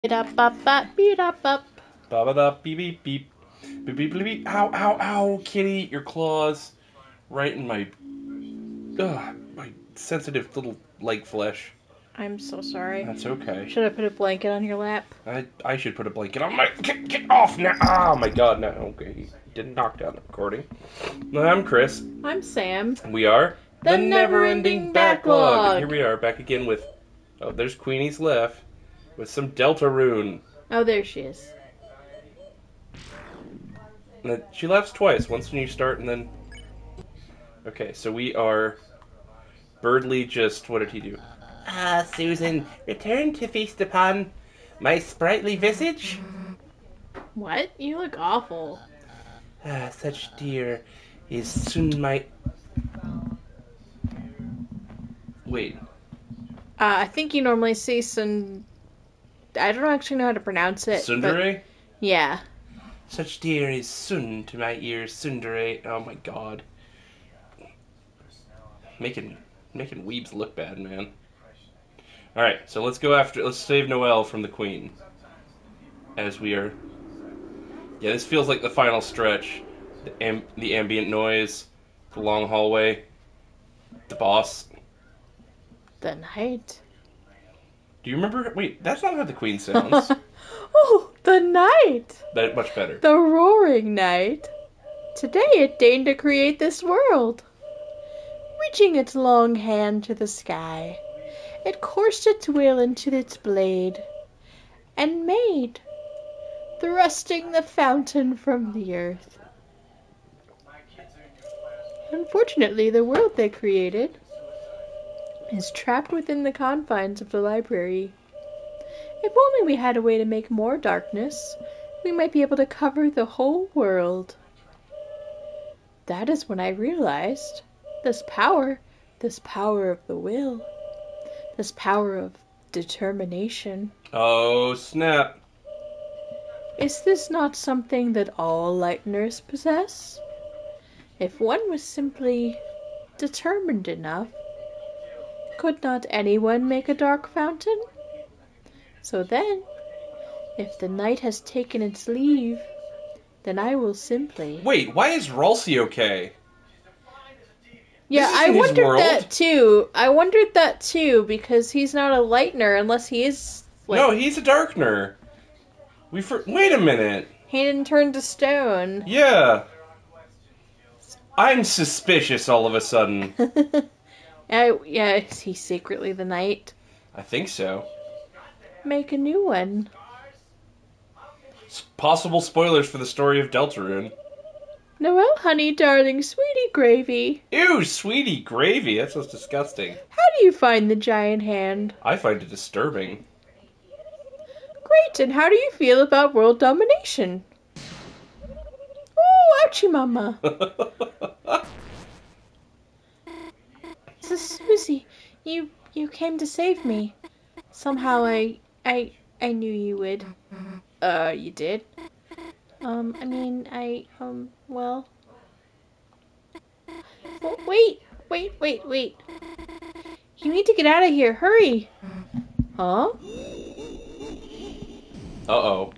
Beep-da-bop-bop-beep-da-bop. Ba ba da beep beep beep beep beep beep beep. Ow ow ow, kitty! Your claws right in my sensitive little leg flesh. I'm so sorry. That's okay. Should I put a blanket on your lap? I should put a blanket on my. Get off now! Oh my god! No, okay. He didn't knock down the recording. I'm Chris. I'm Sam. We are The Never-Ending Backlog. And here we are back again with. Oh, there's Queenie's left with some Deltarune. Oh, there she is. She laughs twice. Once when you start, and then. Okay, so we are. Birdly just. What did he do? Ah, Susan, return to feast upon my sprightly visage. What? You look awful. Ah, such dear is soon my. Wait. I think you normally say some. I don't actually know how to pronounce it. Tsundere? But yeah. Such dear is sun to my ears, Tsundere. Oh my god. Making weebs look bad, man. Alright, so let's save Noelle from the Queen. As we are... Yeah, this feels like the final stretch. The ambient noise, the long hallway, the boss. The night. Do you remember? Wait, that's not how the Queen sounds. Oh, the night! That much better. The roaring night. Today it deigned to create this world. Reaching its long hand to the sky, it coursed its will into its blade, and made, thrusting the fountain from the earth. Unfortunately, the world they created is trapped within the confines of the library. If only we had a way to make more darkness, we might be able to cover the whole world. That is when I realized this power of the will, this power of determination. Oh, snap. Is this not something that all lighteners possess? If one was simply determined enough, could not anyone make a dark fountain? So then, if the night has taken its leave, then I will simply... Wait, why is Ralsei okay? Yeah, This I isn't his wondered world. that too. I wondered that too, because he's not a lightener unless he is, like... No, he's a darkner. Wait a minute. He didn't turn to stone. Yeah. I'm suspicious all of a sudden. Yeah, is he secretly the knight? I think so. Make a new one. Possible spoilers for the story of Deltarune. Noelle, honey, darling, sweetie gravy. Ew, sweetie gravy. That sounds disgusting. How do you find the giant hand? I find it disturbing. Great, and how do you feel about world domination? Oh, ouchie mama. So, Susie, you came to save me. Somehow I knew you would. You did? Well... Well, wait. You need to get out of here, hurry! Huh? Uh-oh.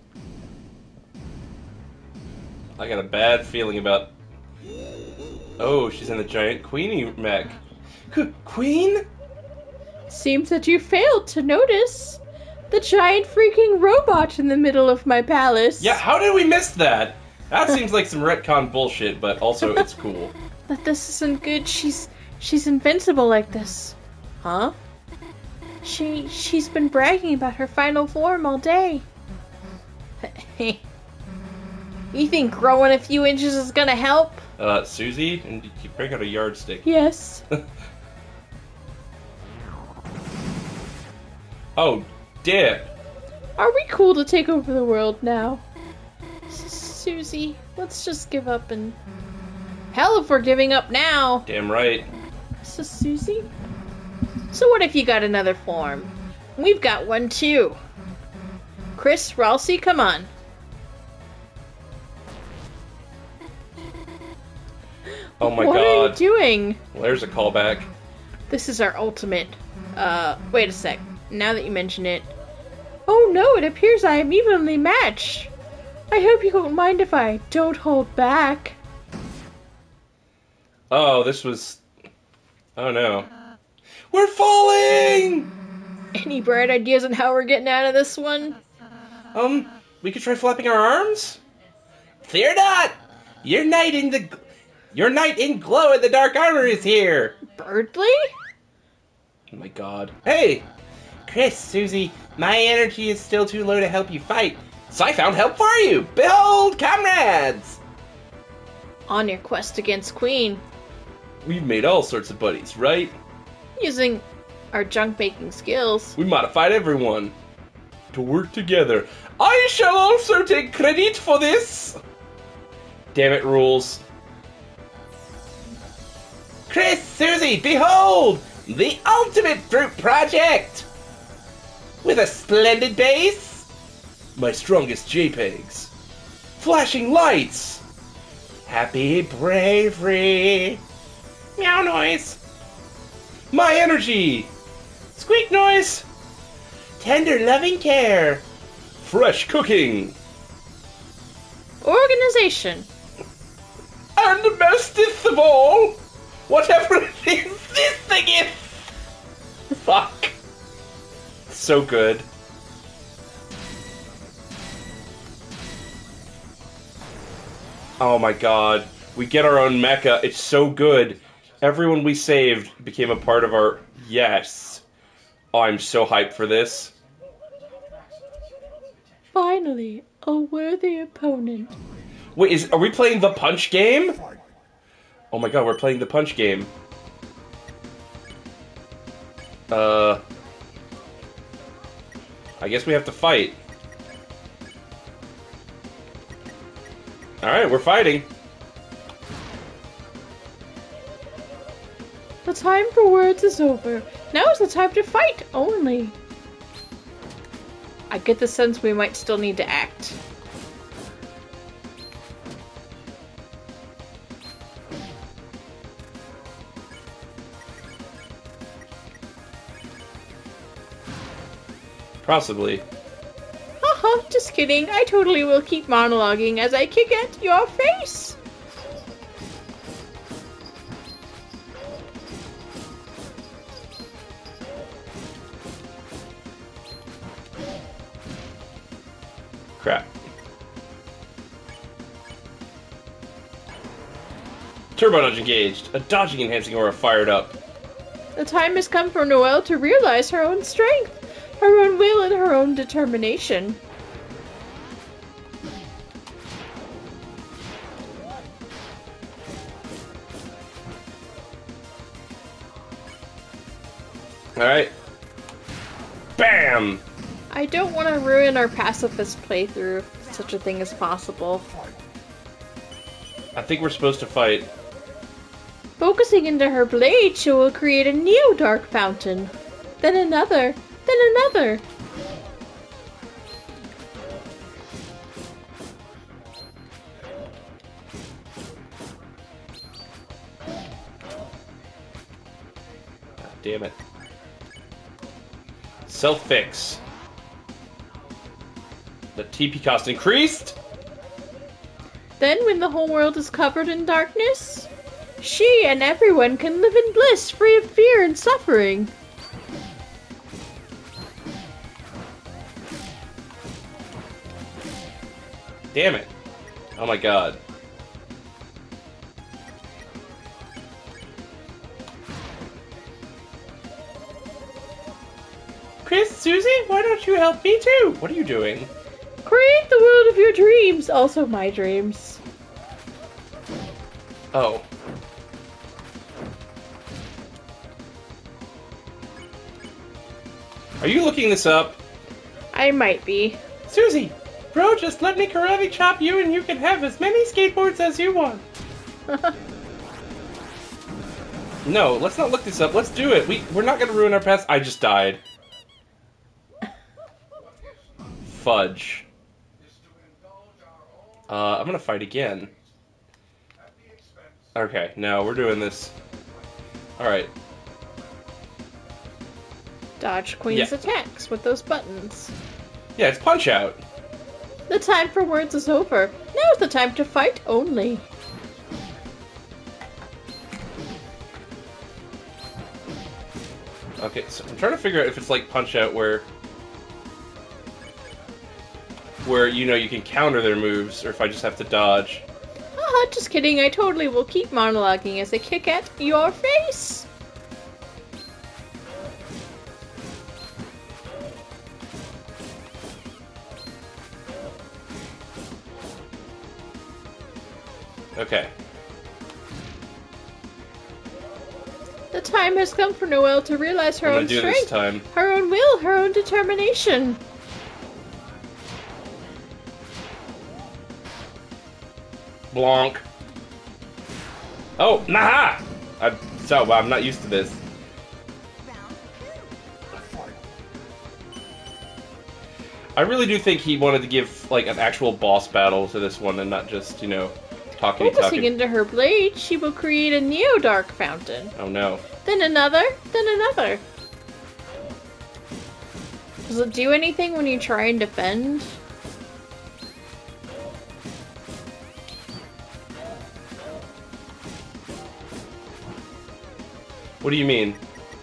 I got a bad feeling about... Oh, she's in a giant Queenie mech. Queen? Seems that you failed to notice the giant freaking robot in the middle of my palace. Yeah, how did we miss that? That seems like some retcon bullshit, but also it's cool. But this isn't good. She's invincible like this. Huh? She's been bragging about her final form all day. You think growing a few inches is gonna help? Susie? And you break out a yardstick. Yes. Oh, dip. Are we cool to take over the world now? Susie, let's just give up and... Hell if we're giving up now! Damn right. So, Susie? So what if you got another form? We've got one too. Chris, Ralsei, come on. Oh my What god. are you doing? Well, there's a callback. This is our ultimate. Wait a sec. Now that you mention it, Oh no, it appears I am evenly matched. I hope you won't mind if I don't hold back. Oh, this was... Oh no. We're falling! Any bright ideas on how we're getting out of this one? We could try flapping our arms? Fear not! Your knight in glow in the dark armor is here! Birdly? Oh my god. Hey! Chris, Susie, my energy is still too low to help you fight, so I found help for you! Behold, comrades! On your quest against Queen. We've made all sorts of buddies, right? Using our junk-making skills. We modified everyone to work together. I shall also take credit for this! Damn it, rules. Chris, Susie, behold! The ultimate fruit project! With a splendid base, my strongest JPEGs, flashing lights, happy bravery, meow noise, my energy, squeak noise, tender loving care, fresh cooking, Organization. and bestest of all, whatever it is this thing is. Fuck. So good. Oh my god. We get our own mecha. It's so good. Everyone we saved became a part of our... Yes. Oh, I'm so hyped for this. Finally, a worthy opponent. Wait, are we playing the punch game? Oh my god, we're playing the punch game. I guess we have to fight. Alright, we're fighting. The time for words is over. Now is the time to fight only. I get the sense we might still need to act. Possibly. Haha, just kidding. I totally will keep monologuing as I kick at your face. Crap. Turbo dodge engaged. A dodging enhancing aura fired up. The time has come for Noelle to realize her own strength, her own will, and her own determination. Alright. Bam! I don't want to ruin our pacifist playthrough if such a thing is possible. I think we're supposed to fight. Focusing into her blade, she will create a new dark fountain. Then another. Then another. Damn it. Self-fix. The TP cost increased? Then when the whole world is covered in darkness, she and everyone can live in bliss, free of fear and suffering. Damn it. Oh my god. Chris, Susie, why don't you help me too? What are you doing? Create the world of your dreams, also my dreams. Oh. Are you looking this up? I might be. Susie, bro, just let me karate chop you and you can have as many skateboards as you want. No, let's not look this up. Let's do it. We're not going to ruin our past. I just died. Fudge. I'm going to fight again. Okay, no, we're doing this. Alright. Dodge Queen's attacks with those buttons. Yeah, it's Punch Out. The time for words is over. Now's the time to fight only. Okay, so I'm trying to figure out if it's like Punch Out where you know you can counter their moves, or if I just have to dodge. Haha, just kidding. I totally will keep monologuing as I kick at your face. Okay. The time has come for Noelle to realize her I'm own gonna do strength, this time. her own will, her own determination. Blanc. Oh, nah! I'm not used to this. I really do think he wanted to give like an actual boss battle to this one and not just, you know, Focusing talking. into her blade, she will create a Neo-Dark fountain. Oh no. Then another, then another. Does it do anything when you try and defend? What do you mean?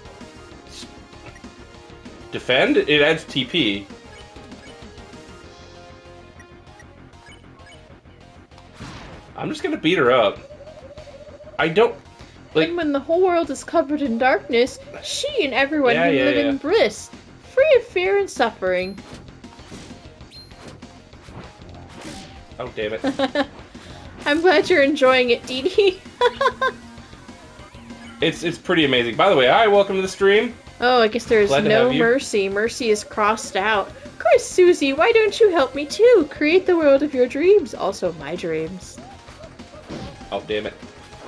Defend? It adds TP. I'm just gonna beat her up. I don't... like... And when the whole world is covered in darkness, she and everyone can live in Yeah. bliss, free of fear and suffering. Oh, damn it. I'm glad you're enjoying it, Dee Dee. It's pretty amazing. By the way, hi, welcome to the stream. Oh, I guess there's Glad to no have you. mercy. Mercy is crossed out. Chris, Susie, why don't you help me too? Create the world of your dreams, also my dreams. Oh, damn it.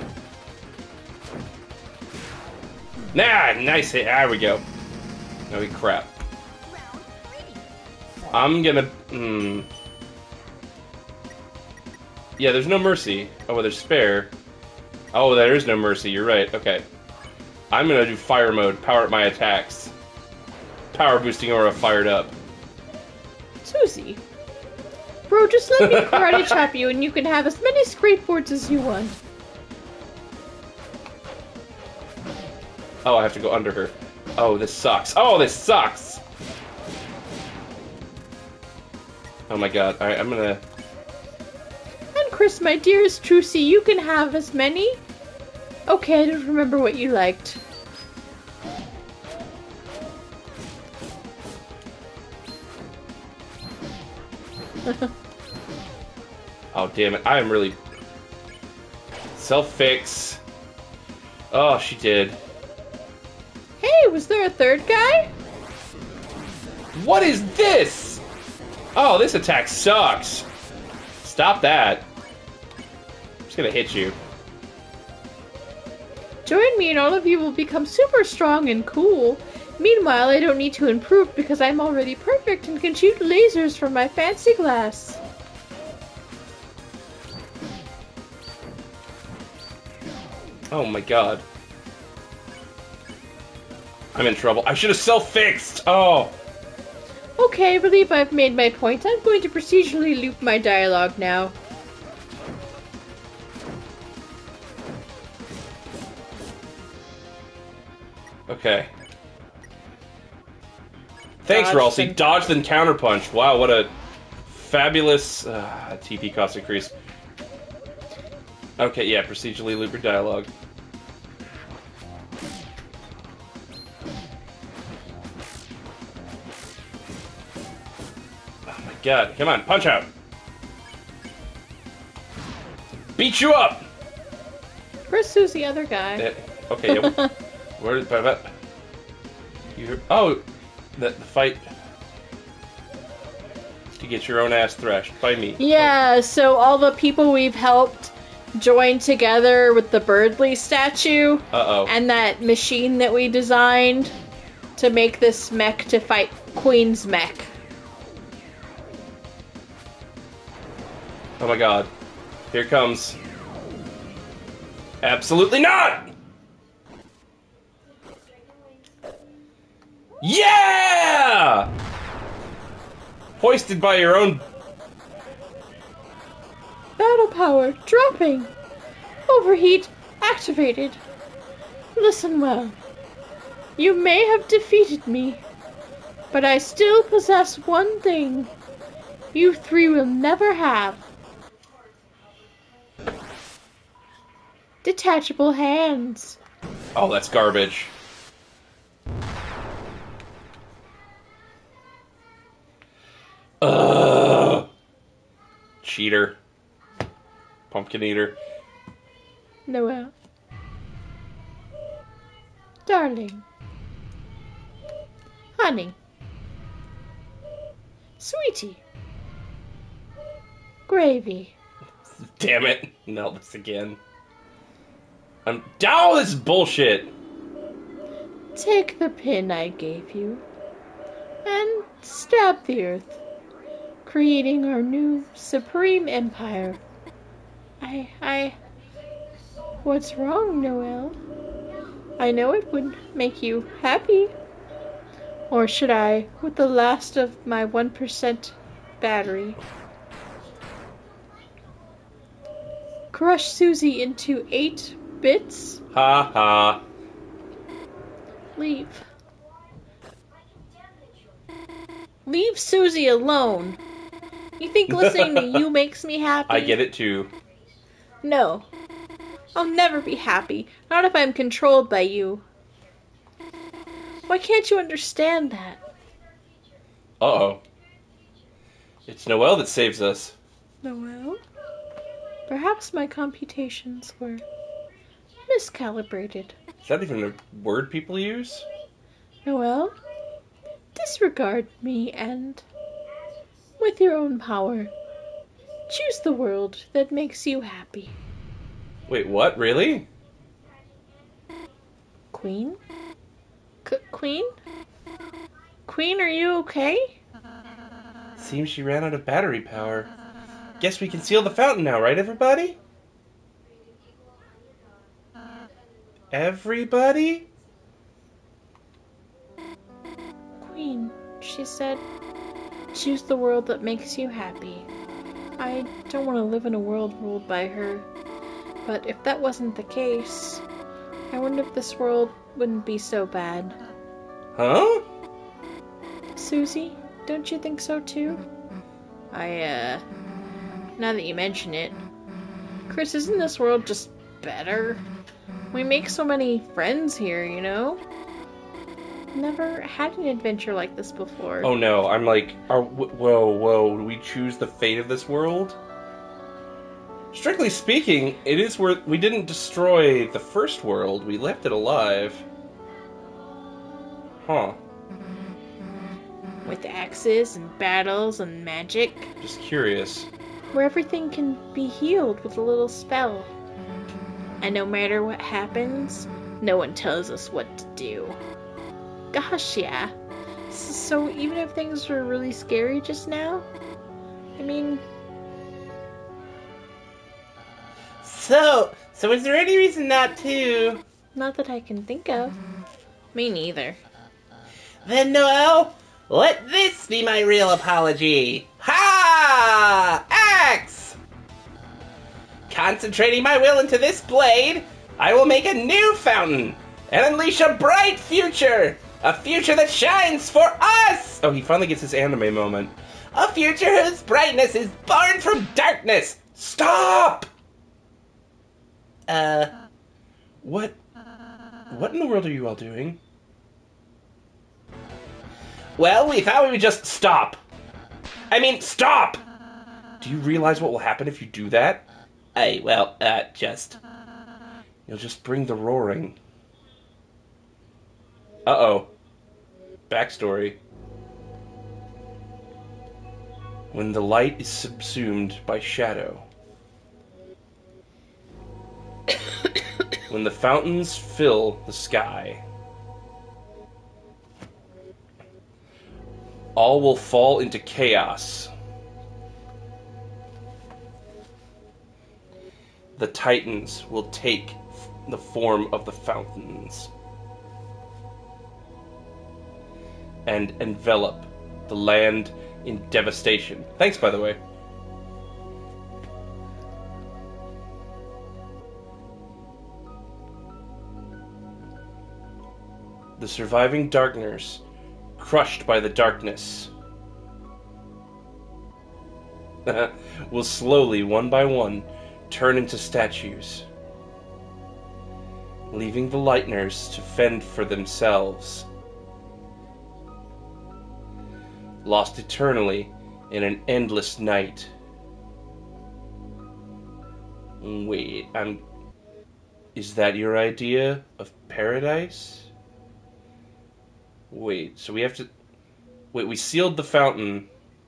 Nah, nice hit. There we go. Holy crap. I'm gonna... Yeah, there's no mercy. Oh, well, there's spare. Oh, there is no mercy. You're right. Okay. I'm gonna do fire mode. Power up my attacks. Power boosting aura fired up. Susie. Bro, just let me karate chop you and you can have as many skateboards as you want. Oh, I have to go under her. Oh, this sucks. Oh, this sucks! Oh my god. Alright, I'm gonna... And Chris, my dearest Trucy, you can have as many? Okay, I don't remember what you liked. Oh, damn it. I am really... Self-fix. Oh, she did. Hey, was there a third guy? What is this? Oh, this attack sucks. Stop that. I'm just gonna hit you. Join me and all of you will become super strong and cool. Meanwhile, I don't need to improve because I'm already perfect and can shoot lasers from my fancy glass. Oh my god. I'm in trouble. I should have self-fixed! Oh! Okay, I believe I've made my point. I'm going to procedurally loop my dialogue now. Okay. Thanks, Dodge, Ralsei. then- Dodge, then counterpunch. Wow, what a fabulous TP cost increase. Okay, yeah, procedurally loop your dialogue. Oh my god, come on, punch out! Beat you up! Where's Susie, other guy? Okay, yeah. Where is you? Oh, the fight to get your own ass thrashed by me. Yeah, so all the people we've helped join together with the Birdley statue Uh-oh. and that machine that we designed to make this mech to fight Queen's mech. Oh my god. Here it comes. Absolutely not! Yeah! Hoisted by your own... Battle power dropping. Overheat activated. Listen well. You may have defeated me, but I still possess one thing you three will never have. Detachable hands. Oh, that's garbage. Ugh. Cheater. Pumpkin eater. Noelle. Darling. Honey. Sweetie. Gravy. Damn it. Melt this again. Oh, this is bullshit. Take the pin I gave you and stab the earth, creating our new supreme empire. What's wrong, Noelle? I know it would make you happy. Or should I, with the last of my 1% battery, crush Susie into 8 bits? Ha ha. Leave. Leave Susie alone. You think listening to you makes me happy? I get it too. No. I'll never be happy. Not if I'm controlled by you. Why can't you understand that? Uh-oh. It's Noelle that saves us. Noelle? Perhaps my computations were miscalibrated. Is that even a word people use? Noelle? Disregard me and, with your own power, choose the world that makes you happy. Wait, what? Really? Queen? Queen? Queen, are you okay? Seems she ran out of battery power. Guess we can seal the fountain now, right, everybody? Everybody? Queen, she said, choose the world that makes you happy. I don't want to live in a world ruled by her, but if that wasn't the case, I wonder if this world wouldn't be so bad. Huh? Susie, don't you think so too? Now that you mention it, Chris, isn't this world just better? We make so many friends here, you know? Never had an adventure like this before. Oh no, I'm like, whoa, do we choose the fate of this world? Strictly speaking, it is where we didn't destroy the first world, we left it alive. Huh. With axes and battles and magic. Just curious. Where everything can be healed with a little spell. And no matter what happens, no one tells us what to do. Gosh, yeah. So even if things were really scary just now, I mean... So is there any reason not to? Not that I can think of. Me neither. Then, Noelle, let this be my real apology. Ha! Axe! Concentrating my will into this blade, I will make a new fountain and unleash a bright future. A future that shines for us! Oh, he finally gets his anime moment. A future whose brightness is born from darkness. Stop! What? What in the world are you all doing? Well, we thought we would just stop. Stop! Do you realize what will happen if you do that? You'll just bring the roaring. Uh-oh. Backstory. When the light is subsumed by shadow. When the fountains fill the sky. All will fall into chaos. The Titans will take the form of the fountains and envelop the land in devastation. Thanks, by the way. The surviving Darkners, crushed by the darkness, will slowly, one by one, turn into statues, leaving the Lightners to fend for themselves, lost eternally in an endless night. Wait, is that your idea of paradise? Wait, so we have to... Wait, we sealed the fountain.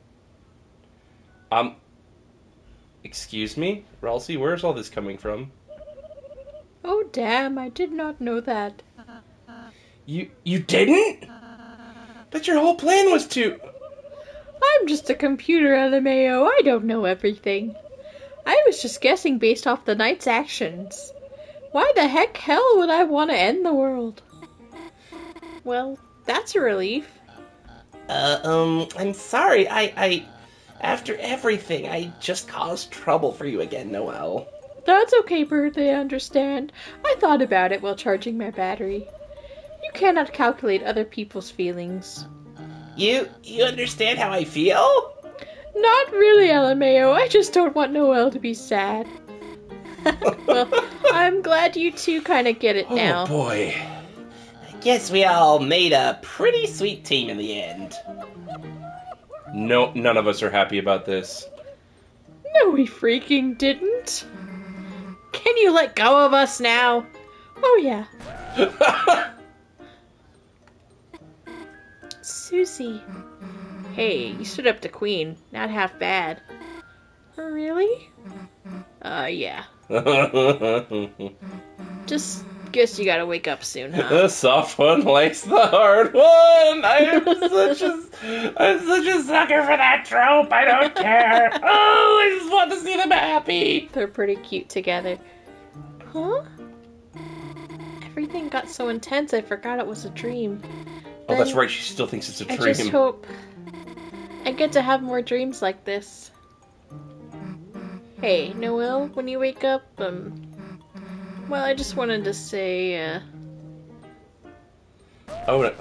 Excuse me? Ralsei, where's all this coming from? Oh, damn, I did not know that. You didn't? But your whole plan was to... I'm just a computer, LMAO. I don't know everything. I was just guessing based off the knight's actions. Why the hell would I want to end the world? Well, that's a relief. I'm sorry. After everything, I just caused trouble for you again, Noelle. That's okay, Bertha, I understand. I thought about it while charging my battery. You cannot calculate other people's feelings. You understand how I feel? Not really, LMAO. I just don't want Noelle to be sad. Well, I'm glad you two kind of get it now. Oh boy. I guess we all made a pretty sweet team in the end. No, none of us are happy about this. No, we freaking didn't. Can you let go of us now? Oh, yeah. Susie. Hey, you stood up to Queen. Not half bad. Really? Yeah. Just guess you gotta wake up soon, huh? The soft one likes the hard one. I'm such a sucker for that trope. I don't care. Oh, I just want to see them happy. They're pretty cute together. Huh? Everything got so intense I forgot it was a dream. Oh, that's right. She still thinks it's a dream. I just hope I get to have more dreams like this. Hey, Noelle, when you wake up, well, I just wanted to say, Oh, no.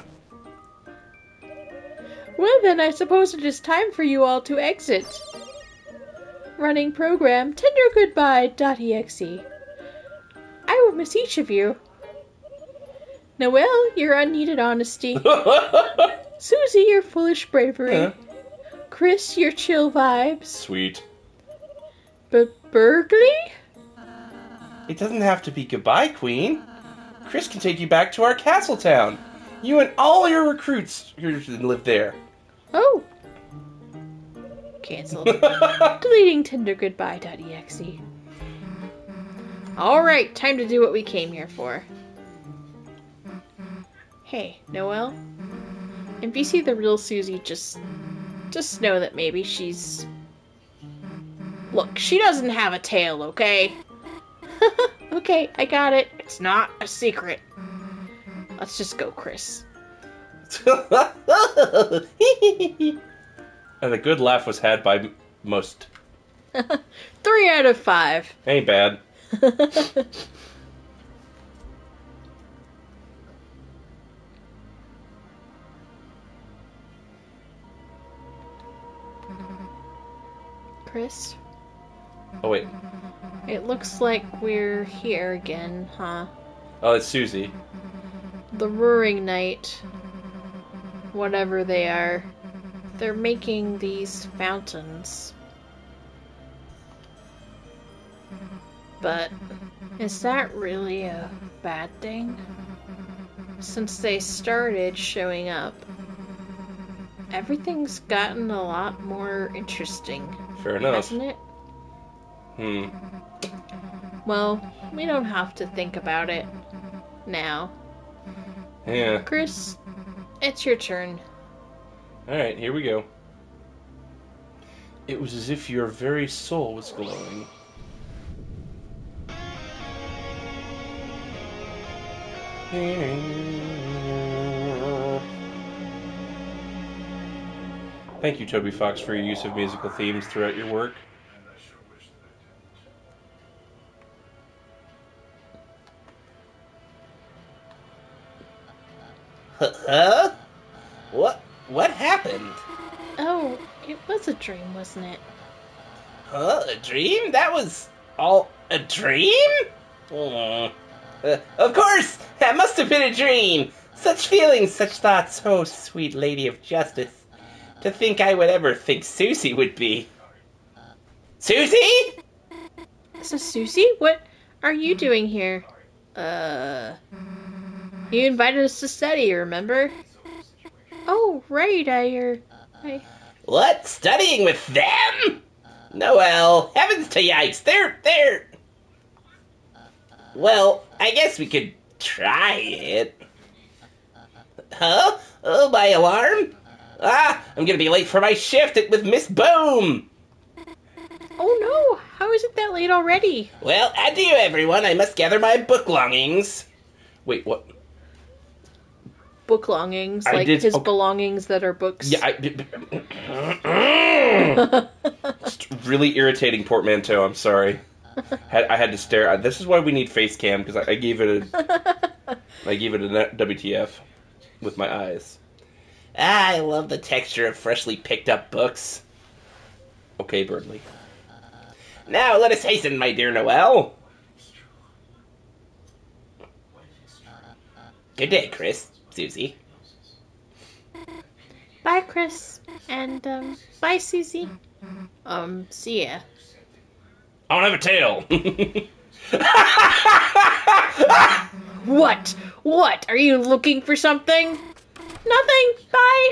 Well then, I suppose it is time for you all to exit. Running program, tendergoodbye.exe. I will miss each of you. Noelle, your unneeded honesty. Susie, your foolish bravery. Yeah. Chris, your chill vibes. Sweet. Berkeley? It doesn't have to be goodbye, Queen. Chris can take you back to our castle town. You and all your recruits here can live there. Oh. Cancelled. Deleting tendergoodbye.exe. Alright, time to do what we came here for. Hey, Noelle? If you see the real Susie, just know that maybe she's... Look, she doesn't have a tail, okay? Okay, I got it. It's not a secret. Let's just go, Chris. And a good laugh was had by most. 3 out of 5. Ain't bad. Chris? Oh, wait. It looks like we're here again, huh? Oh, it's Susie. The Roaring Night. Whatever they are. They're making these fountains. But is that really a bad thing? Since they started showing up, everything's gotten a lot more interesting. Fair enough. Hasn't it? Well, we don't have to think about it now. Yeah. Chris, it's your turn. Alright, here we go. It was as if your very soul was glowing. Thank you, Toby Fox, for your use of musical themes throughout your work. Huh? What happened? Oh, it was a dream, wasn't it? Huh? A dream? That was all a dream? Of course! That must have been a dream! Such feelings, such thoughts, oh, sweet lady of justice. To think I would ever think Susie would be. Susie? So, Susie, what are you doing here? You invited us to study, remember? Oh, right, I... What? Studying with them? Noelle, heavens to yikes, they're... Well, I guess we could try it. Huh? Oh, my alarm? I'm gonna be late for my shift with Miss Boom! Oh no, how is it that late already? Well, adieu everyone, I must gather my book longings. Wait, what? Book longings, I like did- his okay. belongings that are books. Yeah, It's really irritating portmanteau, I'm sorry. I had to stare. This is why we need face cam, because I gave it a WTF with my eyes. I love the texture of freshly picked up books. Okay, Burnley. Now let us hasten, my dear Noelle. Good day, Chris, Susie. Bye, Chris. And, bye, Susie. See ya. I don't have a tail. What? What? Are you looking for something? Nothing. Bye.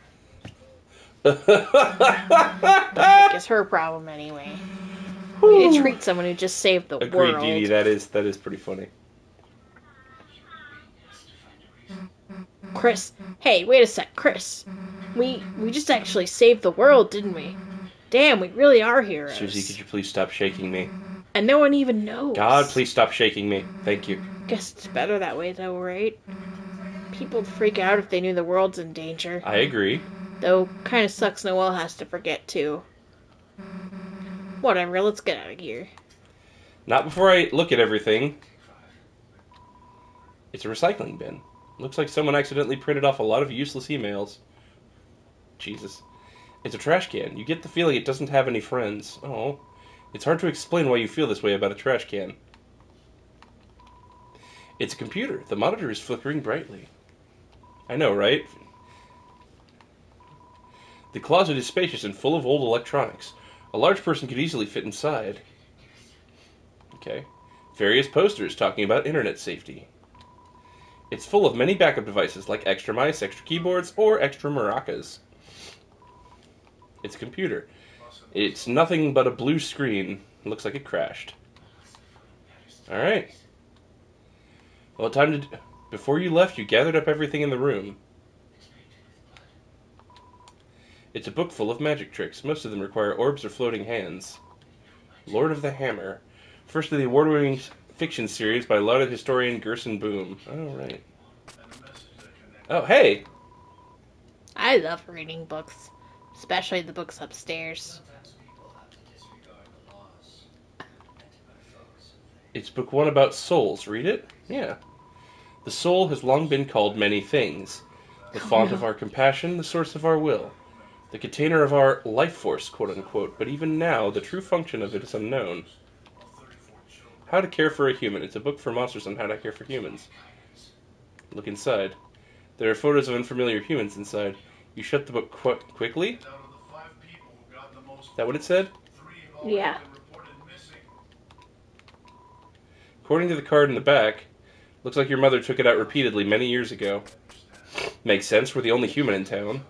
I guess her problem anyway. Way to treat someone who just saved the Agreed, world. Dee Dee. That is pretty funny. Chris. Hey, wait a sec, Chris. We just actually saved the world, didn't we? Damn, we really are heroes. Susie, could you please stop shaking me? And no one even knows. God, please stop shaking me. Thank you. Guess it's better that way, though, right? People'd freak out if they knew the world's in danger. I agree. Though, kinda sucks Noelle has to forget, too. Whatever, let's get out of here. Not before I look at everything. It's a recycling bin. Looks like someone accidentally printed off a lot of useless emails. Jesus. It's a trash can. You get the feeling it doesn't have any friends. Oh. It's hard to explain why you feel this way about a trash can. It's a computer. The monitor is flickering brightly. I know, right? The closet is spacious and full of old electronics. A large person could easily fit inside. Okay. Various posters talking about internet safety. It's full of many backup devices like extra mice, extra keyboards, or extra maracas. It's a computer. It's nothing but a blue screen. It looks like it crashed. Alright. Well, time to... Before you left, you gathered up everything in the room. It's a book full of magic tricks. Most of them require orbs or floating hands. Lord of the Hammer. First of the award-winning fiction series by lauded historian Gerson Boom. Oh, right. Oh, hey! I love reading books. Especially the books upstairs. It's book one about souls. Read it? Yeah. The soul has long been called many things. The font of our compassion, the source of our will. The container of our life force, quote-unquote. But even now, the true function of it is unknown. How to Care for a Human. It's a book for monsters on how to care for humans. Look inside. There are photos of unfamiliar humans inside. You shut the book quickly? Is that what it said? Yeah. According to the card in the back, looks like your mother took it out repeatedly many years ago. Makes sense, we're the only human in town.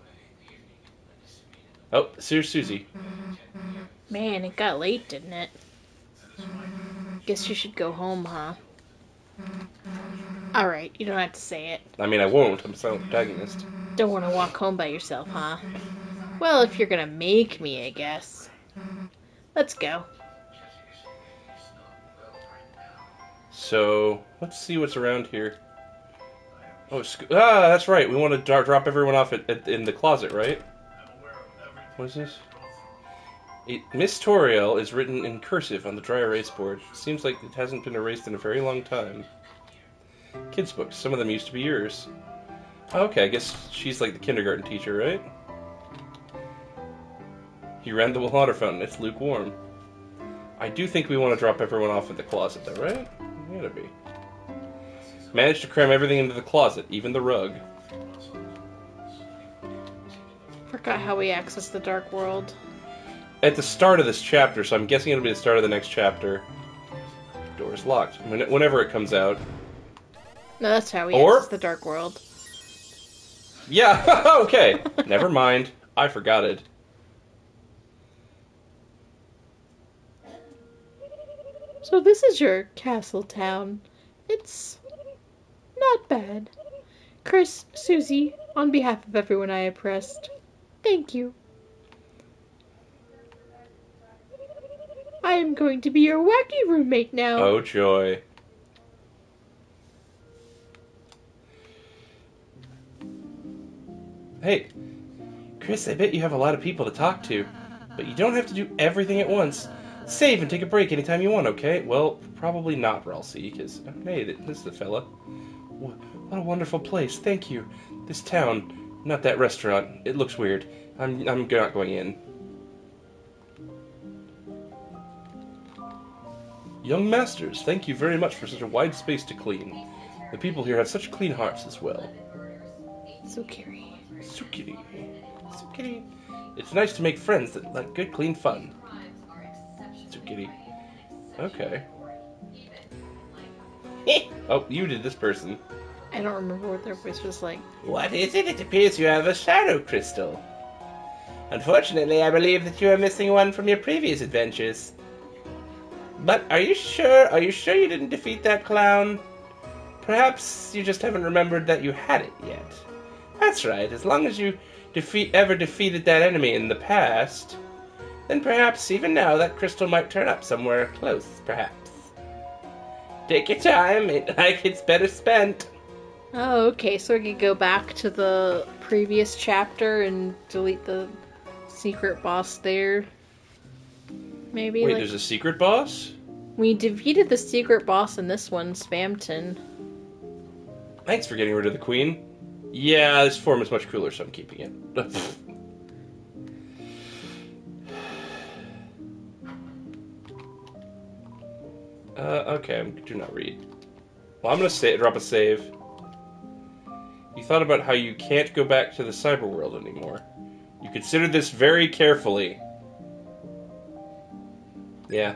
Oh, here's Susie. Man, it got late, didn't it? Guess you should go home, huh? Alright, you don't have to say it. I mean, I won't. I'm a silent protagonist. Don't want to walk home by yourself, huh? Well, if you're gonna make me, I guess. Let's go. So, let's see what's around here. Oh, that's right. We want to drop everyone off in the closet, right? What is this? Miss Toriel is written in cursive on the dry erase board. Seems like it hasn't been erased in a very long time. Kids' books. Some of them used to be yours. Oh, okay, I guess she's like the kindergarten teacher, right? You ran the water fountain. It's lukewarm. I do think we want to drop everyone off at the closet, though, right? Gotta be. Managed to cram everything into the closet, even the rug. Forgot how we access the Dark World. At the start of this chapter, so I'm guessing it'll be the start of the next chapter. Door's locked. Whenever it comes out. No, that's how we Or- access the Dark World. Yeah, okay. Never mind. I forgot it. So this is your castle town. It's not bad. Chris, Susie, on behalf of everyone I oppressed, thank you. I am going to be your wacky roommate now. Oh, joy. Hey, Chris, I bet you have a lot of people to talk to, but you don't have to do everything at once. Save and take a break anytime you want, okay? Well, probably not, Ralsei, because, hey, this is the fella. What a wonderful place, thank you. This town, not that restaurant, it looks weird. I'm not going in. Young masters, thank you very much for such a wide space to clean. The people here have such clean hearts as well. Sukiri. Sukiri. Sukiri. It's nice to make friends that like good, clean fun. Sukiri. Okay. Oh, you did this person. I don't remember what their voice was like. What is it? It appears you have a shadow crystal. Unfortunately, I believe that you are missing one from your previous adventures. But are you sure? Are you sure you didn't defeat that clown? Perhaps you just haven't remembered that you had it yet. That's right. As long as you ever defeated that enemy in the past, then perhaps even now that crystal might turn up somewhere close, perhaps. Take your time. It's better spent. Oh, okay, so we could go back to the previous chapter and delete the secret boss there. Maybe, Wait, like, there's a secret boss? we defeated the secret boss in this one, Spamton. Thanks for getting rid of the queen. Yeah, this form is much cooler, so I'm keeping it. Okay, do not read. Well, I'm gonna drop a save. You thought about how you can't go back to the cyber world anymore. You considered this very carefully. Yeah.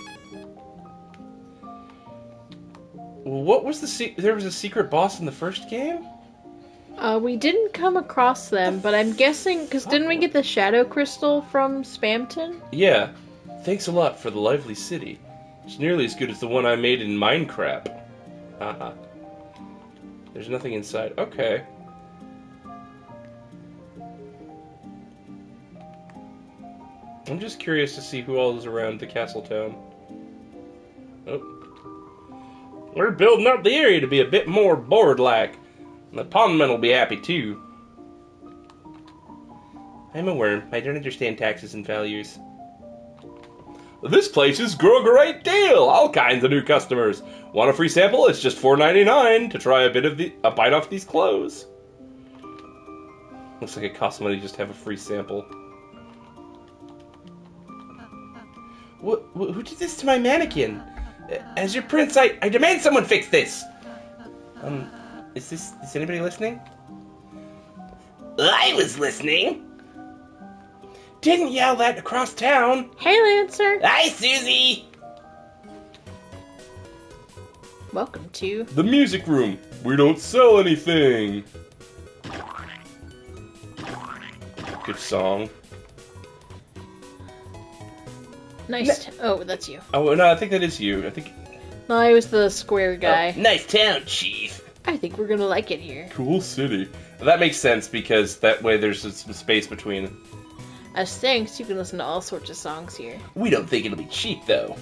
What was there was a secret boss in the first game? We didn't come across them, but I'm guessing, because didn't we get the Shadow Crystal from Spamton? Yeah. Thanks a lot for the lively city. It's nearly as good as the one I made in Minecraft. Haha. There's nothing inside. Okay. I'm just curious to see who all is around the castle town. Oh. We're building up the area to be a bit more board-like. And the pondmen will be happy too. I'm a worm. I don't understand taxes and values. This place is growing a great deal. All kinds of new customers. Want a free sample? It's just $4.99 to try a bite off these clothes. Looks like it costs money just to have a free sample. Who did this to my mannequin? As your prince, I demand someone fix this. Is anybody listening? I was listening. Didn't yell that across town. Hey, Lancer! Hi, Susie. Welcome to... The music room. We don't sell anything. Good song. Nice... Oh, that's you. Oh, no, I think that is you. I think... No, I was the square guy. Nice town, Chief. I think we're gonna like it here. Cool city. That makes sense because that way there's some space between. As thanks, you can listen to all sorts of songs here. We don't think it'll be cheap, though.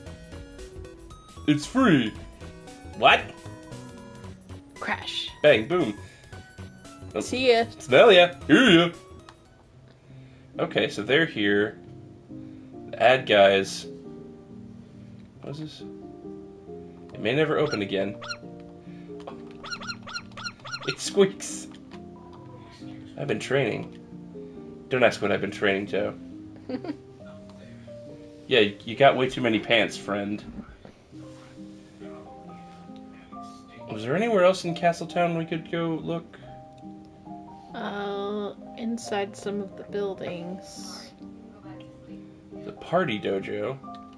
It's free. What? Crash. Bang, boom. See ya. Smell ya. Hear ya. Okay, so they're here. The ad guys. What is this? It may never open again. It squeaks. I've been training. Don't ask what I've been training, Joe. Yeah, you got way too many pants, friend. Was there anywhere else in Castletown we could go look? Inside some of the buildings. The party dojo.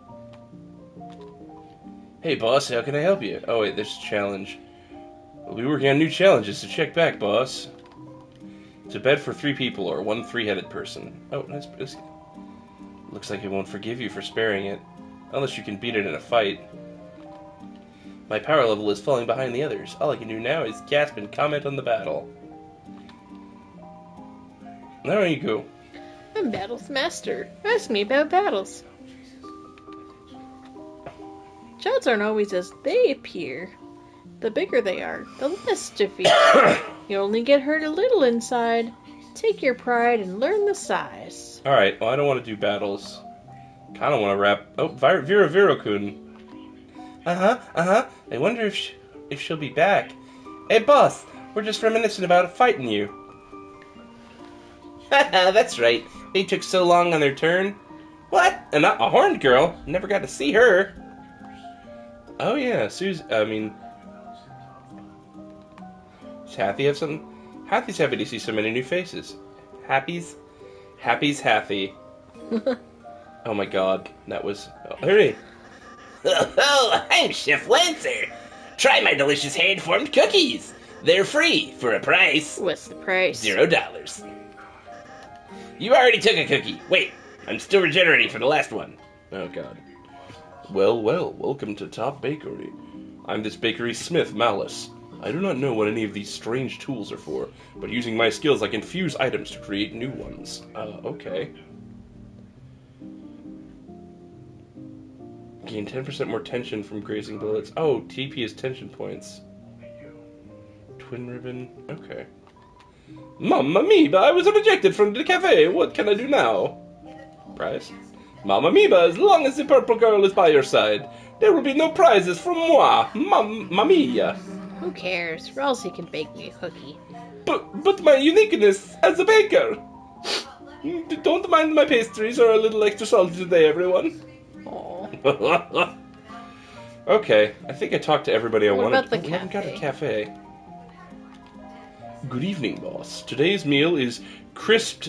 Hey, boss, how can I help you? Oh, wait, there's a challenge. We'll be working on new challenges, so check back, boss. It's a bed for 3 people or 1 3-headed person. Oh, that's... Looks like it won't forgive you for sparing it. Unless you can beat it in a fight. My power level is falling behind the others. All I can do now is gasp and comment on the battle. There you go. I'm Battles Master. Ask me about battles. Shots aren't always as they appear. The bigger they are, the less defeat. You only get hurt a little inside. Take your pride and learn the size. Alright, well, I don't want to do battles. Kinda want to wrap... Oh, Vera Vero-kun. I wonder if she'll be back. Hey, boss, we're just reminiscing about fighting you. That's right. They took so long on their turn. What? And not a horned girl? Never got to see her. Oh, yeah, Does Hathy have something? Hathy's happy to see so many new faces. Happy's Hathy. Oh my god, that was... Oh, hurry! Oh, I'm Chef Lancer. Try my delicious hand-formed cookies. They're free for a price. What's the price? $0. You already took a cookie. Wait, I'm still regenerating for the last one. Oh god. Well, welcome to Top Bakery. I'm this bakery's smith, Malice. I do not know what any of these strange tools are for, but using my skills I can fuse items to create new ones. Okay. Gain 10% more tension from grazing bullets. Oh, TP is tension points. Twin ribbon. Okay. Mamma mia, I was rejected from the cafe. What can I do now? Prize? Mamma mia, as long as the purple girl is by your side, there will be no prizes from moi. Mamma mia. Who cares? Ralsei can bake me a cookie. But my uniqueness as a baker. Don't mind my pastries are a little extra salty today, everyone. Aww. Okay, I think I talked to everybody I What wanted. about the We haven't got a cafe? cafe. Good evening, boss. Today's meal is crisped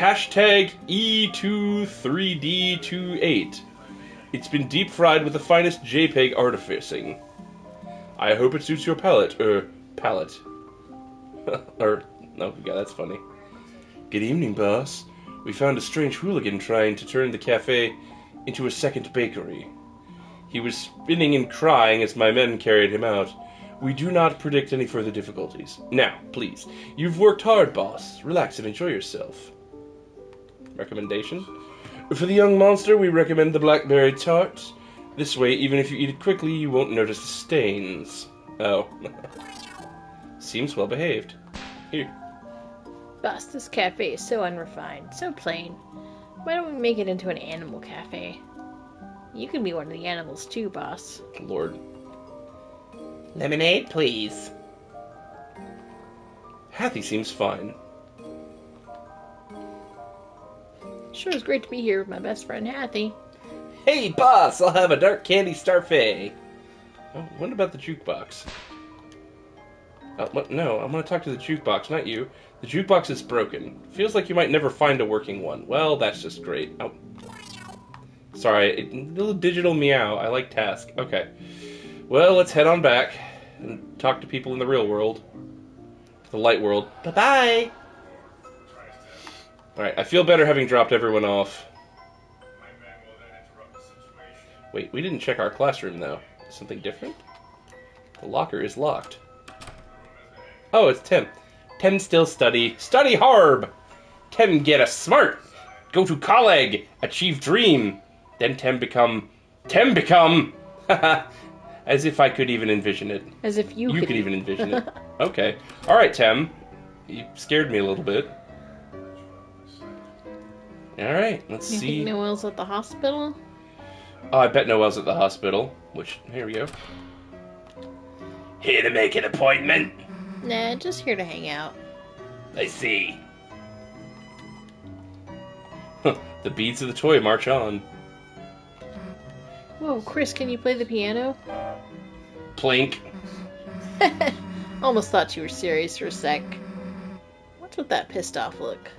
#E23D28. It's been deep fried with the finest JPEG artificing. I hope it suits your palate. Palate. Oh, yeah, that's funny. Good evening, boss. We found a strange hooligan trying to turn the cafe into a second bakery. He was spinning and crying as my men carried him out. We do not predict any further difficulties. Now, please, you've worked hard, boss. Relax and enjoy yourself. Recommendation? For the young monster, we recommend the blackberry tart. This way, even if you eat it quickly, you won't notice the stains. Oh. Seems well behaved. Here. Boss, this cafe is so unrefined, so plain. Why don't we make it into an animal cafe? You can be one of the animals too, boss. Lord. Lemonade, please. Hathy seems fine. Sure is great to be here with my best friend Hathy. Hey, boss, I'll have a dark candy starfait. Oh, what about the jukebox? What? No, I'm going to talk to the jukebox, not you. The jukebox is broken. Feels like you might never find a working one. Well, that's just great. Oh. Sorry, little digital meow. I like task. Okay. Well, let's head on back and talk to people in the real world. The light world. Bye-bye. Alright, I feel better having dropped everyone off. Wait, we didn't check our classroom, though. Something different? The locker is locked. Oh, it's Tem. Tem still study. Study hard! Tem get a smart. Go to college. Achieve dream. Then Tem become... As if I could even envision it. As if you could even envision it. Okay. Alright, Tem. You scared me a little bit. Alright, let's You see. think Noel's at the hospital? Oh, I bet Noel's at the hospital. Which, here we go. Here to make an appointment? Nah, just here to hang out. I see. The beats of the toy march on. Whoa, Chris, can you play the piano? Plink. Almost thought you were serious for a sec. What's with that pissed off look?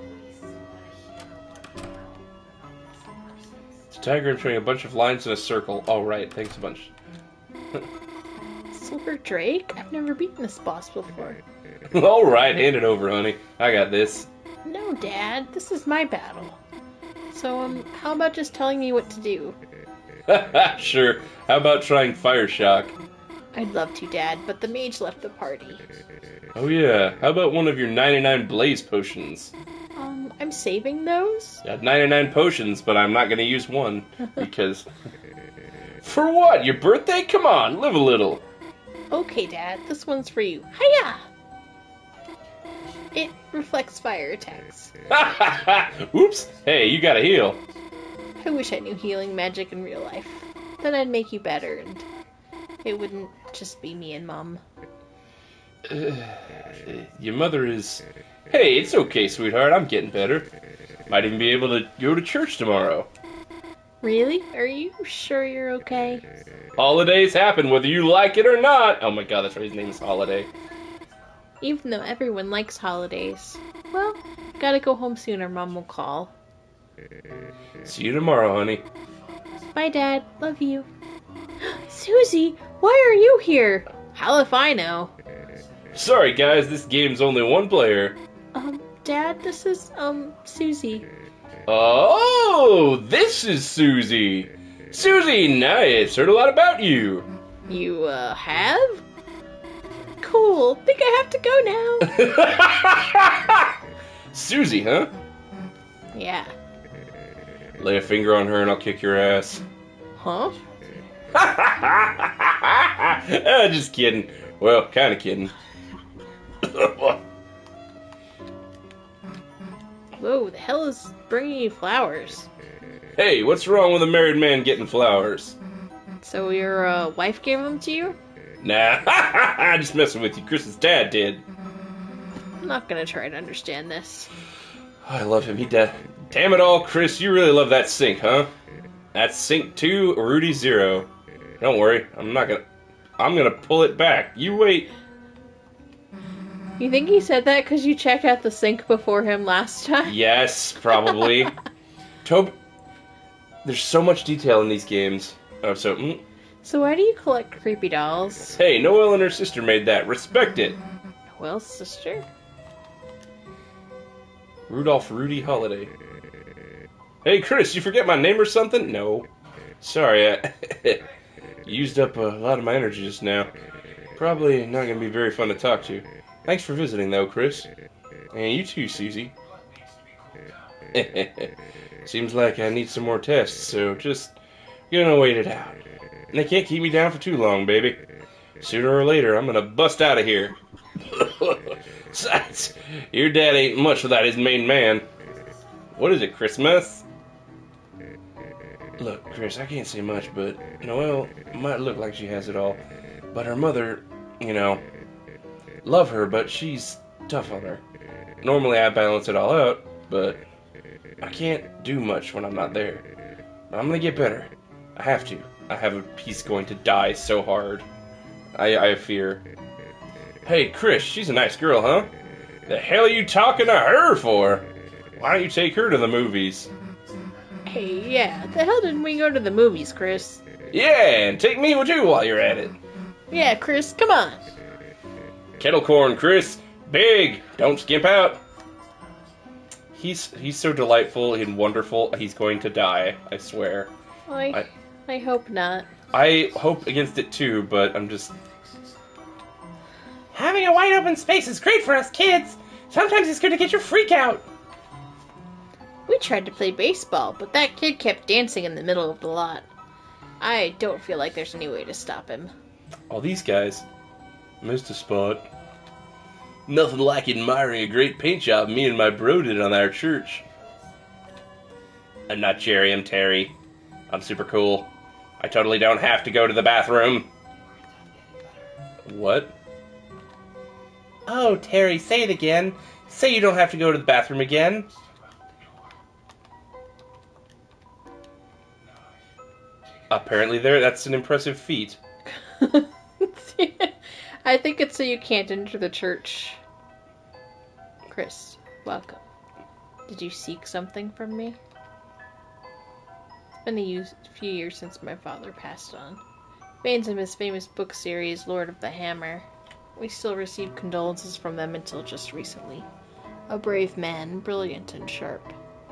It's a diagram showing a bunch of lines in a circle. Oh, right. Thanks a bunch. Silver Drake? I've never beaten this boss before. Alright, hand it over, honey. I got this. No, Dad, this is my battle. So, how about just telling me what to do? Sure. How about trying Fire Shock? I'd love to, Dad, but the mage left the party. Oh yeah. How about one of your 99 Blaze Potions? I'm saving those? I got 99 potions, but I'm not gonna use one. Because... For what? Your birthday? Come on, live a little. Okay, Dad, this one's for you. Hiya! It reflects fire attacks. Oops. Hey, you gotta heal. I wish I knew healing magic in real life. Then I'd make you better, and it wouldn't just be me and Mom. Your mother is... Hey, it's okay, sweetheart. I'm getting better. Might even be able to go to church tomorrow. Really? Are you sure you're okay? Holidays happen whether you like it or not. Oh my god, that's right. His name is Holiday. Even though everyone likes holidays. Well, gotta go home soon or Mom will call. See you tomorrow, honey. Bye, Dad. Love you. Susie, why are you here? Hell if I know. Sorry, guys. This game's only one player. Dad, this is, Susie. Oh, this is Susie. Susie, nice. Heard a lot about you. You, have? Cool. Think I have to go now. Susie, huh? Yeah. Lay a finger on her and I'll kick your ass. Huh? Just kidding. Well, kind of kidding. Whoa, the hell is bringing you flowers? Hey, what's wrong with a married man getting flowers? So your, wife gave them to you? Nah, I'm just messing with you. Chris's dad did. I'm not gonna try to understand this. I love him. He did. Damn it all, Chris. You really love that sink, huh? That's sink 2, Rudy 0. Don't worry. I'm gonna pull it back. You wait. You think he said that because you checked out the sink before him last time? Yes, probably. Toby, there's so much detail in these games. Oh, so, So why do you collect creepy dolls? Hey, Noelle and her sister made that. Respect it. Noelle's sister? Rudolph Rudy Holiday. Hey, Chris, you forget my name or something? No. Sorry, I used up a lot of my energy just now. Probably not going to be very fun to talk to. Thanks for visiting, though, Chris. And you too, Susie. Seems like I need some more tests, so just gonna wait it out. And they can't keep me down for too long, baby. Sooner or later, I'm gonna bust out of here. Besides, your dad ain't much without his main man. What is it, Christmas? Look, Chris, I can't say much, but Noelle might look like she has it all. But her mother, love her, but she's tough on her. Normally I balance it all out, but I can't do much when I'm not there. But I'm gonna get better. I have to. I have a piece going to die so hard. I fear. Hey, Chris, she's a nice girl, huh? The hell are you talking to her for? Why don't you take her to the movies? Hey, yeah, the hell didn't we go to the movies, Chris? Yeah, and take me too while you're at it. Yeah, Chris, come on. Kettle corn, Chris. Big. Don't skimp out. He's so delightful and wonderful. He's going to die, I swear. I hope not. I hope against it too, but I'm just... Having a wide open space is great for us kids. Sometimes it's good to get your freak out. We tried to play baseball, but that kid kept dancing in the middle of the lot. I don't feel like there's any way to stop him. All these guys. Missed a spot. Nothing like admiring a great paint job me and my bro did on our church. I'm not Jerry, I'm Terry. I'm super cool. I totally don't have to go to the bathroom. What? Oh, Terry, say it again. Say you don't have to go to the bathroom again. Apparently that's an impressive feat. I think it's so you can't enter the church. Chris, welcome. Did you seek something from me? It's been a few years since my father passed on. Fans of his famous book series, Lord of the Hammer. We still receive condolences from them until just recently. A brave man, brilliant and sharp.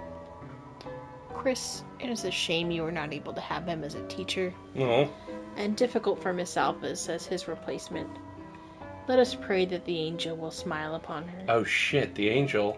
Chris, it is a shame you were not able to have him as a teacher. No. And difficult for Miss Alphys as his replacement. Let us pray that the angel will smile upon her. Oh shit, the angel.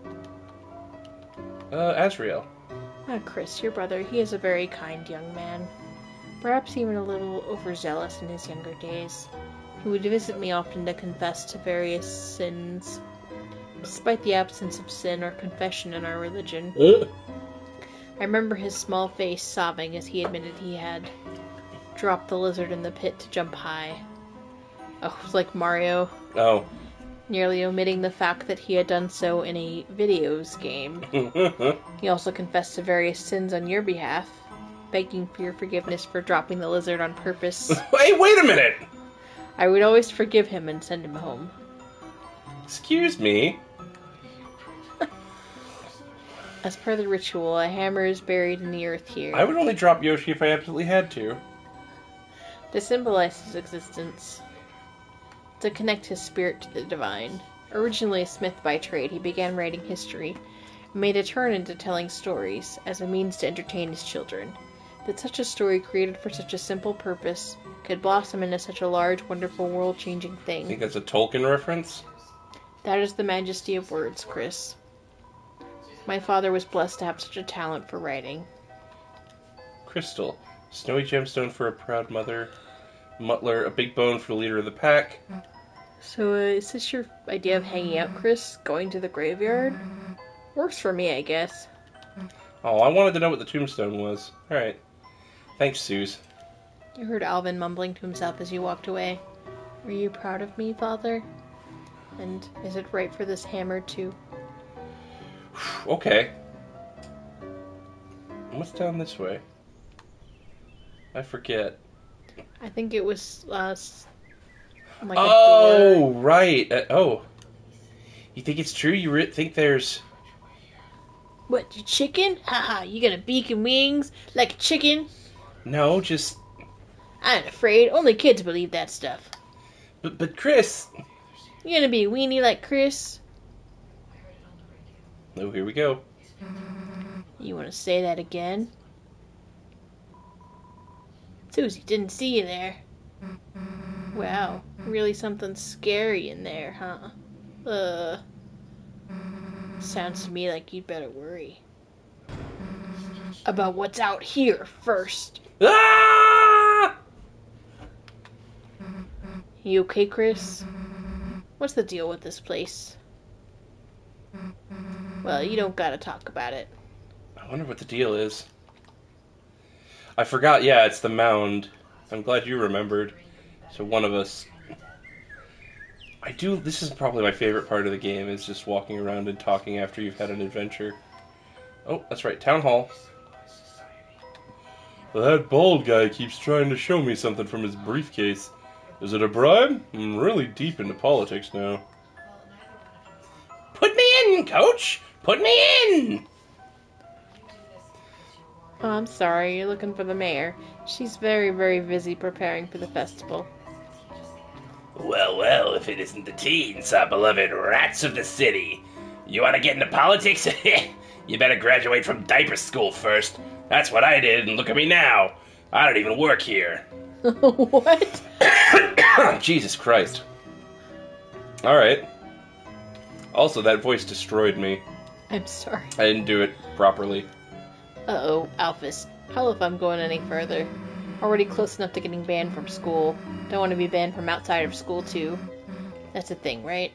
Azrael. Chris, your brother, he is a very kind young man. Perhaps even a little overzealous in his younger days. He would visit me often to confess to various sins. Despite the absence of sin or confession in our religion. I remember his small face sobbing as he admitted he had dropped the lizard in the pit to jump high. Oh, like Mario. Oh. Nearly omitting the fact that he had done so in a videos game. He also confessed to various sins on your behalf, begging for your forgiveness for dropping the lizard on purpose. Hey, wait a minute! I would always forgive him and send him home. Excuse me? As per the ritual, a hammer is buried in the earth here. I would only drop Yoshi if I absolutely had to. To symbolize his existence. To connect his spirit to the divine. Originally a smith by trade, he began writing history, and made a turn into telling stories, as a means to entertain his children. That such a story created for such a simple purpose could blossom into such a large, wonderful, world-changing thing. I think that's a Tolkien reference. That is the majesty of words, Chris. My father was blessed to have such a talent for writing. Crystal. Snowy gemstone for a proud mother. Mutler, a big bone for the leader of the pack. So, is this your idea of hanging out, Chris? Going to the graveyard? Works for me, I guess. Oh, I wanted to know what the tombstone was. Alright. Thanks, Suze. You heard Alvin mumbling to himself as you walked away. Are you proud of me, Father? And is it right for this hammer to... Okay. What's down this way? I forget. I think it was, like a Oh, door. right. Oh. You think it's true? You think there's... What, you chicken? Haha, you got a beak and wings? Like a chicken? No, just... I ain't afraid. Only kids believe that stuff. But Chris... You gonna be a weenie like Chris? Oh, here we go. You wanna say that again? Susie, didn't see you there. Wow, really something scary in there, huh? Sounds to me like you'd better worry. About what's out here first. Ah! You okay, Chris? What's the deal with this place? Well, you don't gotta talk about it. I wonder what the deal is. I forgot, yeah, it's the mound. I'm glad you remembered. So one of us... This is probably my favorite part of the game, is just walking around and talking after you've had an adventure. Oh, that's right, Town Hall. Well, that bald guy keeps trying to show me something from his briefcase. Is it a bribe? I'm really deep into politics now. Put me in, coach! Put me in! Oh, I'm sorry, you're looking for the mayor. She's very, very busy preparing for the festival. Well, well, if it isn't the teens, our beloved rats of the city. You want to get into politics? You better graduate from diaper school first. That's what I did, and look at me now. I don't even work here. What? Jesus Christ. Alright. Also, that voice destroyed me. I'm sorry. I didn't do it properly. Uh-oh, Alphys. Hell if I'm going any further. Already close enough to getting banned from school. Don't want to be banned from outside of school, too. That's a thing, right?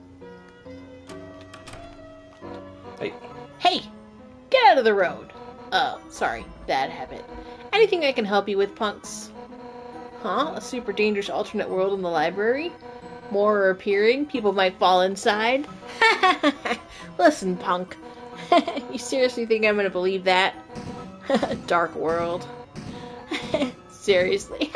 Hey. Hey! Get out of the road! Oh, sorry, bad habit. Anything I can help you with, punks? Huh? A super dangerous alternate world in the library? More are appearing, people might fall inside. Listen, punk. You seriously think I'm gonna believe that? Dark world. Seriously.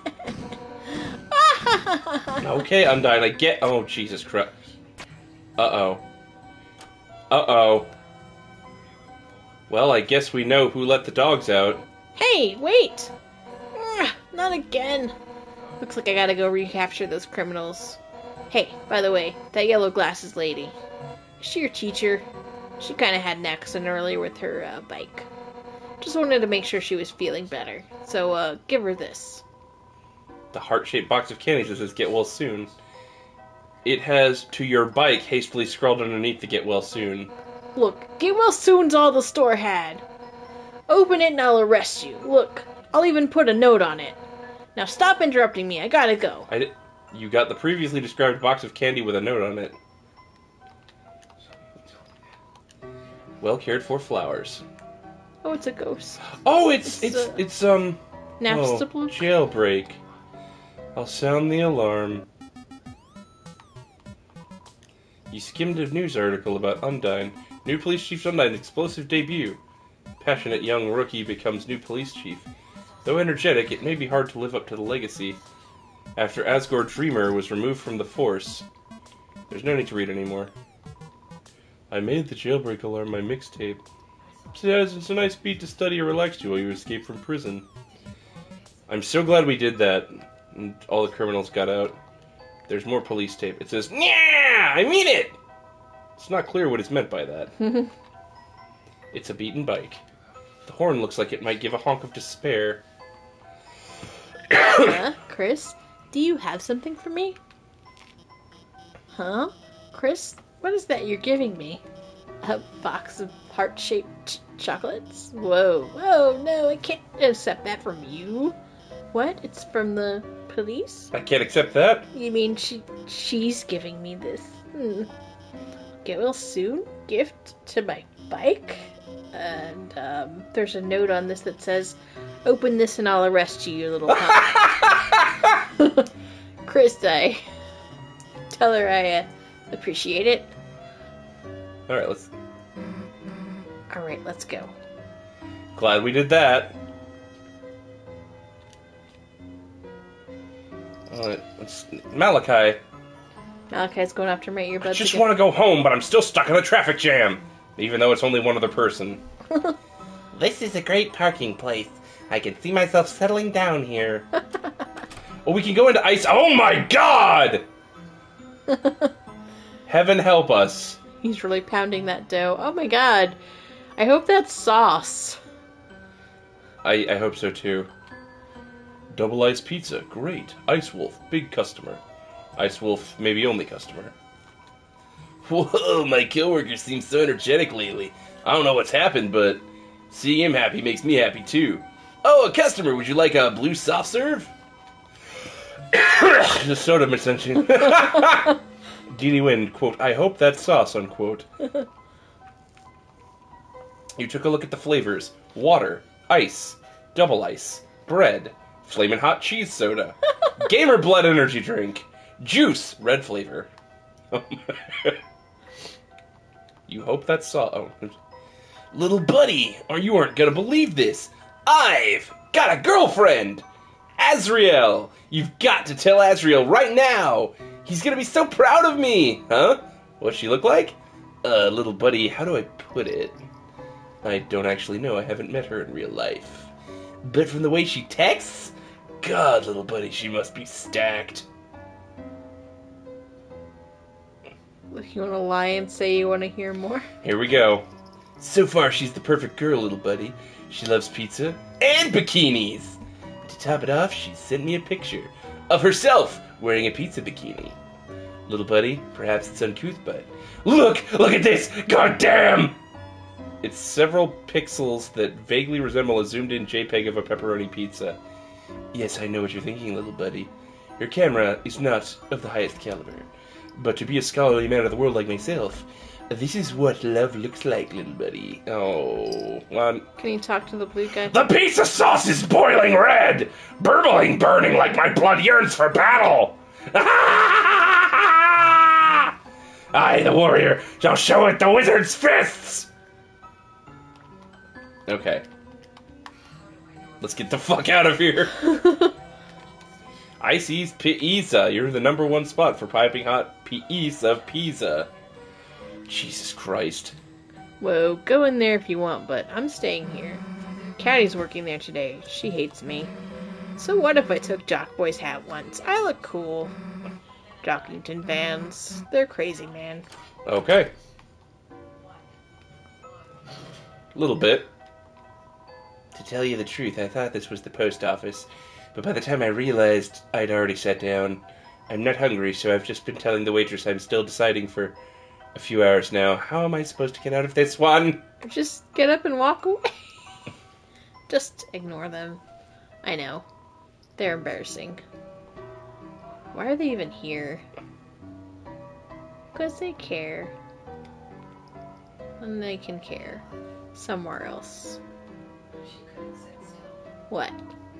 Okay, Undyne, I get... Oh, Jesus Christ. Uh-oh. Uh-oh. Well, I guess we know who let the dogs out. Hey, wait! Not again. Looks like I gotta go recapture those criminals. Hey, by the way, that yellow glasses lady. Is she your teacher? She kinda had an accident earlier with her bike. Just wanted to make sure she was feeling better. So, give her this. The heart-shaped box of candies that says get well soon. It has "to your bike" hastily scrawled underneath the get well soon. Look, get well soon's all the store had. Open it and I'll arrest you. Look, I'll even put a note on it. Now stop interrupting me, I gotta go. You got the previously described box of candy with a note on it. Well cared for flowers. Oh, it's a ghost. Oh, it's Napstablook? Jailbreak. I'll sound the alarm. You skimmed a news article about Undyne. New police chief Undyne's explosive debut. Passionate young rookie becomes new police chief. Though energetic, it may be hard to live up to the legacy. After Asgore Dreamer was removed from the force. There's no need to read anymore. I made the jailbreak alarm my mixtape. It's a nice beat to study or relax to while you escape from prison. I'm so glad we did that. And all the criminals got out. There's more police tape. It says, "Yeah, I mean it!" It's not clear what is meant by that. It's a beaten bike. The horn looks like it might give a honk of despair. Chris, do you have something for me? Huh? Chris, what is that you're giving me? A box of heart-shaped chocolates? Whoa, no, I can't accept that from you. What? It's from the police? I can't accept that. You mean she's giving me this? Get well soon? Gift to my bike? And, there's a note on this that says, open this and I'll arrest you, you little punk. Chris, I tell her I appreciate it. Alright, let's go. Glad we did that. Alright, Malachi. Malachi's going after my earbuds. I just want to go home, but I'm still stuck in a traffic jam. Even though it's only one other person. This is a great parking place. I can see myself settling down here. Oh, we can go into ice. Oh my god! Heaven help us. He's really pounding that dough. Oh my god. I hope that's sauce. I hope so too. Double ice pizza. Great. Ice Wolf. Big customer. Ice Wolf, maybe only customer. Whoa, my coworker seems so energetic lately. I don't know what's happened, but seeing him happy makes me happy too. Oh, a customer, would you like a blue soft serve? The soda missension. Deanie Wind, quote, I hope that's sauce, unquote. You took a look at the flavors. Water, ice, double ice, bread, flamin' hot cheese soda, gamer blood energy drink, juice, red flavor. You hope that's sauce. Oh. Little buddy, or you aren't gonna believe this. I've got a girlfriend! Azriel! You've got to tell Azriel right now! He's gonna be so proud of me! Huh? What's she look like? Little buddy, how do I put it? I don't actually know, I haven't met her in real life. But from the way she texts? God, little buddy, she must be stacked. You want to lie and say you want to hear more? Here we go. So far, she's the perfect girl, little buddy. She loves pizza and bikinis. To top it off, she sent me a picture of herself wearing a pizza bikini. Little buddy, perhaps it's uncouth, but look at this! God damn! It's several pixels that vaguely resemble a zoomed-in JPEG of a pepperoni pizza. Yes, I know what you're thinking, little buddy. Your camera is not of the highest caliber. But to be a scholarly man of the world like myself, This is what love looks like, little buddy. Oh, well, Can you talk to the blue guy? The pizza sauce is boiling red, burbling, burning like my blood yearns for battle. I, the warrior, shall show it the wizard's fists. okay. Let's get the fuck out of here. Ices Pisa, you're the #1 spot for piping hot piece of pizza. Jesus Christ. Whoa, go in there if you want, but I'm staying here. Caddy's working there today. She hates me. So what if I took Jock Boy's hat once? I look cool. Jockington vans. They're crazy, man. Okay. Little bit. To tell you the truth, I thought this was the post office, but by the time I realized I'd already sat down, I'm not hungry, so I've just been telling the waitress I'm still deciding for a few hours now. How am I supposed to get out of this one? Just get up and walk away. Just ignore them. I know. They're embarrassing. Why are they even here? Because they care. And they can care. Somewhere else. What?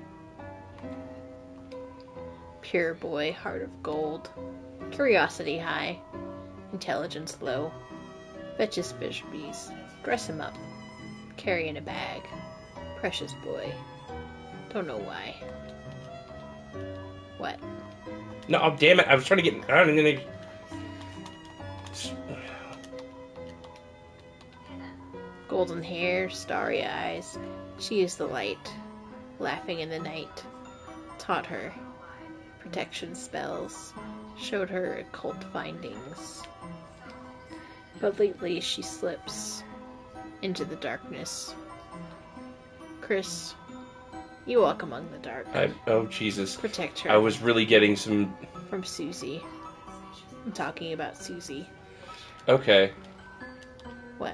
Pure boy, heart of gold. Curiosity high. Intelligence low. Fetches fish bees. Dress him up. Carry in a bag. Precious boy. Don't know why. What? No, oh, damn it, I was trying to get... Golden hair, starry eyes. She is the light. Laughing in the night. Taught her protection spells. Showed her occult findings. But lately she slips into the darkness. Chris, you walk among the dark. Oh, Jesus. Protect her I was really getting some... from Susie. I'm talking about Susie. Okay. What?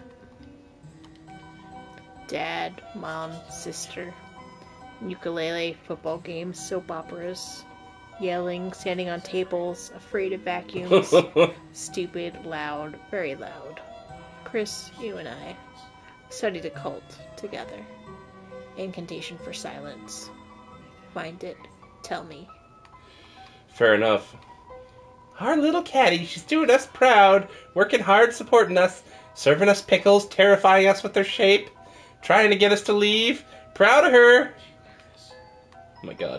Dad, mom, sister. Ukulele, football games, soap operas. Yelling, standing on tables, afraid of vacuums. Stupid, loud, very loud. Chris, you and I studied occult together. Incantation for silence. Find it. Tell me. Fair enough. Our little caddy, she's doing us proud, working hard, supporting us, serving us pickles, terrifying us with her shape, trying to get us to leave. Proud of her. Oh my god.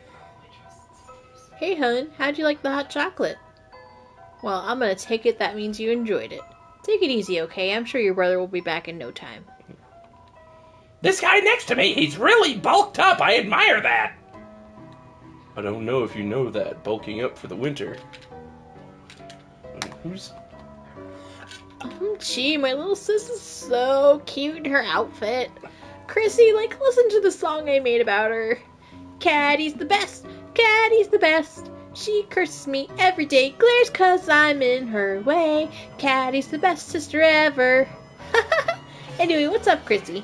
Hey, hun, how'd you like the hot chocolate? Well, I'm gonna take it that means you enjoyed it. Take it easy, okay? I'm sure your brother will be back in no time. This guy next to me, he's really bulked up. I admire that. I don't know if you know that, bulking up for the winter. Who's... Gee, my little sis is so cute in her outfit. Chrissy, listen to the song I made about her. Caddy's the best. Caddy's the best. She curses me every day, glares 'cause I'm in her way. Caddy's the best sister ever. Anyway, what's up, Chrissy?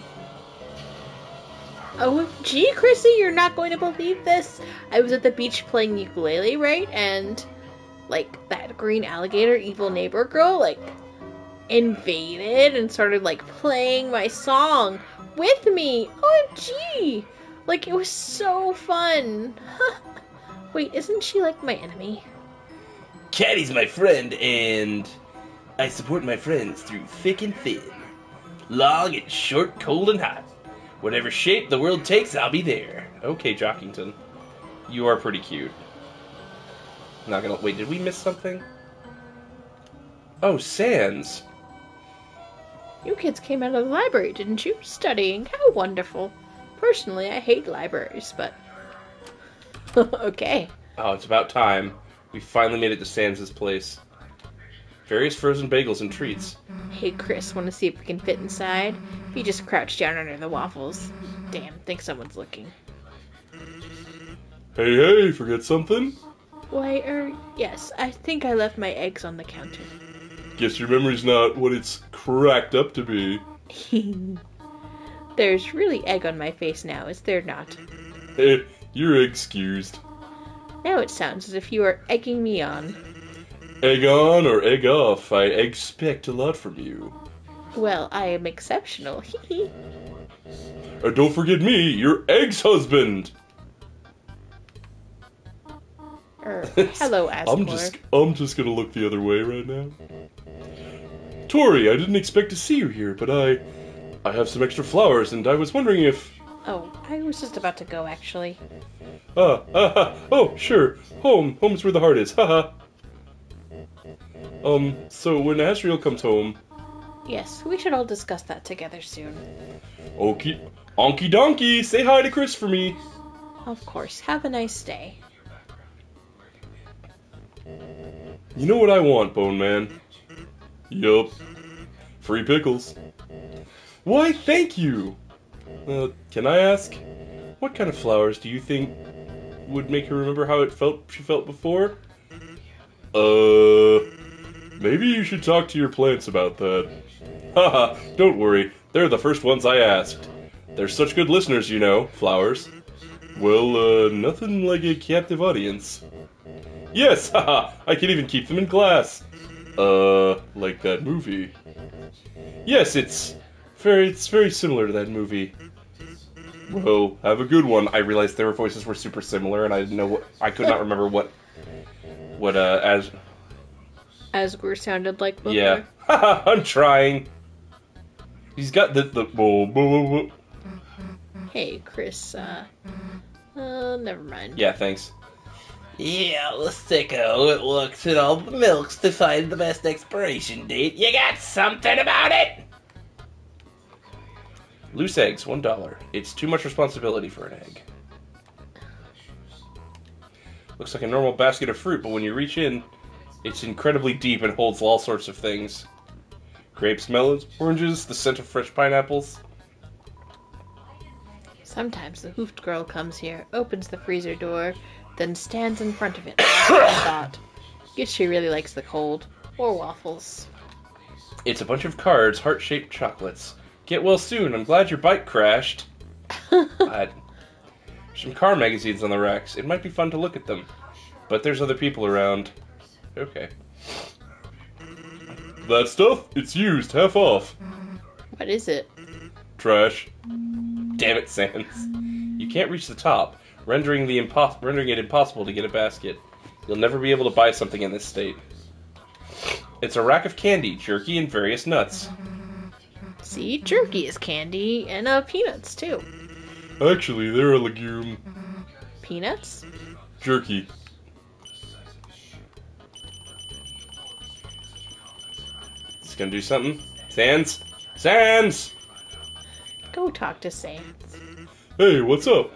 Oh, gee, Chrissy, you're not going to believe this. I was at the beach playing ukulele, right? And, that green alligator evil neighbor girl, invaded and started, playing my song with me. OMG! It was so fun. Wait, isn't she, my enemy? Caddy's my friend, and I support my friends through thick and thin. Long and short, cold and hot. Whatever shape the world takes, I'll be there. Okay, Jockington. You are pretty cute. Not gonna... Wait, did we miss something? Oh, Sans. You kids came out of the library, didn't you? Studying. How wonderful. Personally, I hate libraries, but... Okay. Oh, it's about time. We finally made it to Sans' place. Various frozen bagels and treats. Hey, Chris, want to see if we can fit inside? If you just crouch down under the waffles. Damn, think someone's looking. Hey, forget something? Why, yes, I think I left my eggs on the counter. Guess your memory's not what it's cracked up to be. There's really egg on my face now, is there not? You're excused. Now it sounds as if you are egging me on. egg on or egg off. I expect a lot from you. Well, I am exceptional. And don't forget me, your ex-husband. Hello, Asgore. I'm just gonna look the other way right now. Tori, I didn't expect to see you here, but I have some extra flowers, and I was wondering if... Oh, I was just about to go, actually. Oh, sure. Home's where the heart is, haha. So when Asriel comes home... Yes, we should all discuss that together soon. Onky donkey, say hi to Chris for me. Of course, have a nice day. You know what I want, Bone Man? Yup. Free pickles. Why, thank you! Can I ask, what kind of flowers do you think would make her remember how she felt before? Maybe you should talk to your plants about that. Haha, don't worry, they're the first ones I asked. They're such good listeners, you know, flowers. Well, nothing like a captive audience. Yes, haha, I can even keep them in glass. Like that movie. Yes, it's very similar to that movie. Well, have a good one. I realized their voices were super similar, and I didn't know I could not remember what Asgore sounded like before. Yeah. Haha, I'm trying. He's got the Hey, Chris, never mind. Yeah, thanks. Yeah, the sicko, it looks at all the milks to find the best expiration date. You got something about it? Loose eggs, $1. It's too much responsibility for an egg. Looks like a normal basket of fruit, but when you reach in, it's incredibly deep and holds all sorts of things. Grapes, melons, oranges, the scent of fresh pineapples. Sometimes the hoofed girl comes here, opens the freezer door, then stands in front of it. Thought. Guess she really likes the cold. Or waffles. It's a bunch of cards, heart-shaped chocolates. Get well soon, I'm glad your bike crashed. Some car magazines on the racks. It might be fun to look at them. But there's other people around. Okay. That stuff? It's used, half off. What is it? Trash. Damn it, Sans. You can't reach the top, rendering it impossible to get a basket. You'll never be able to buy something in this state. It's a rack of candy, jerky, and various nuts. See, jerky is candy, and peanuts, too. Actually, they're a legume. Peanuts? Jerky. It's gonna do something? Sans? Sans! Go talk to Sans. Hey, what's up?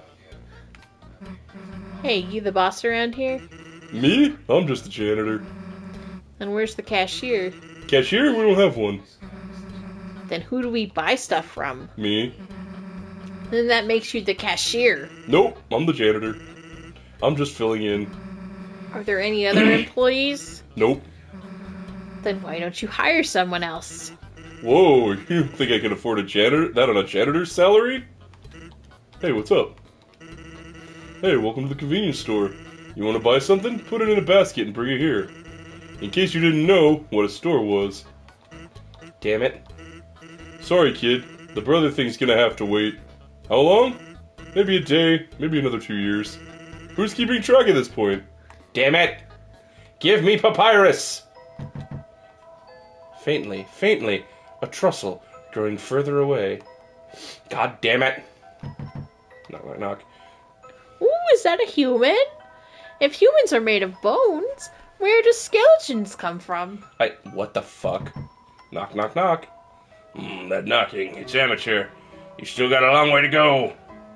Hey, you the boss around here? Me? I'm just the janitor. And where's the cashier? Cashier? We don't have one. Then who do we buy stuff from? Me? Then that makes you the cashier. Nope, I'm the janitor. I'm just filling in. Are there any other employees? Nope. Then why don't you hire someone else? Whoa, you think I can afford that on a janitor's salary? Hey, what's up? Hey, welcome to the convenience store. You want to buy something? Put it in a basket and bring it here. In case you didn't know what a store was. Damn it. Sorry, kid. The brother thing's gonna have to wait. How long? Maybe a day, maybe another 2 years. Who's keeping track at this point? Damn it! Give me papyrus! Faintly, a trussel growing further away. God damn it! Knock, knock, knock. Ooh, is that a human? If humans are made of bones, where do skeletons come from? What the fuck? Knock, knock, knock. That knocking, it's amateur. You still got a long way to go.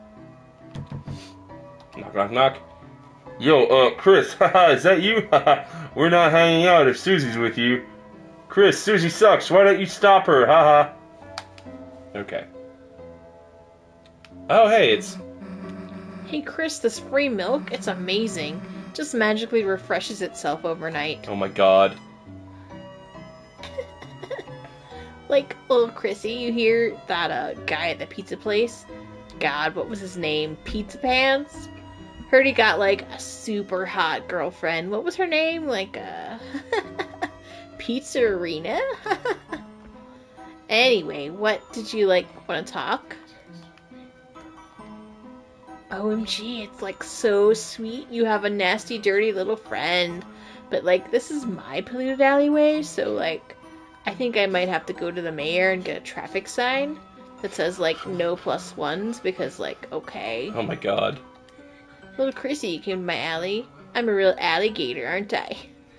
Knock, knock, knock. Yo, Chris, haha, is that you? Haha, we're not hanging out if Susie's with you. Chris, Susie sucks, why don't you stop her, haha? Okay. Oh, hey, it's... Hey Chris, this free milk, it's amazing. Just magically refreshes itself overnight. Oh my god. Like, oh Chrissy, you hear that guy at the pizza place? God, what was his name? Pizza Pants? Heard he got like a super hot girlfriend. What was her name? Like pizza arena? Anyway, what did you, want to talk? OMG, it's, so sweet. You have a nasty, dirty little friend. But, this is my polluted alleyway, so, I think I might have to go to the mayor and get a traffic sign that says, no plus ones, because, okay. Oh my god. Little Chrissy came to my alley. I'm a real alligator, aren't I?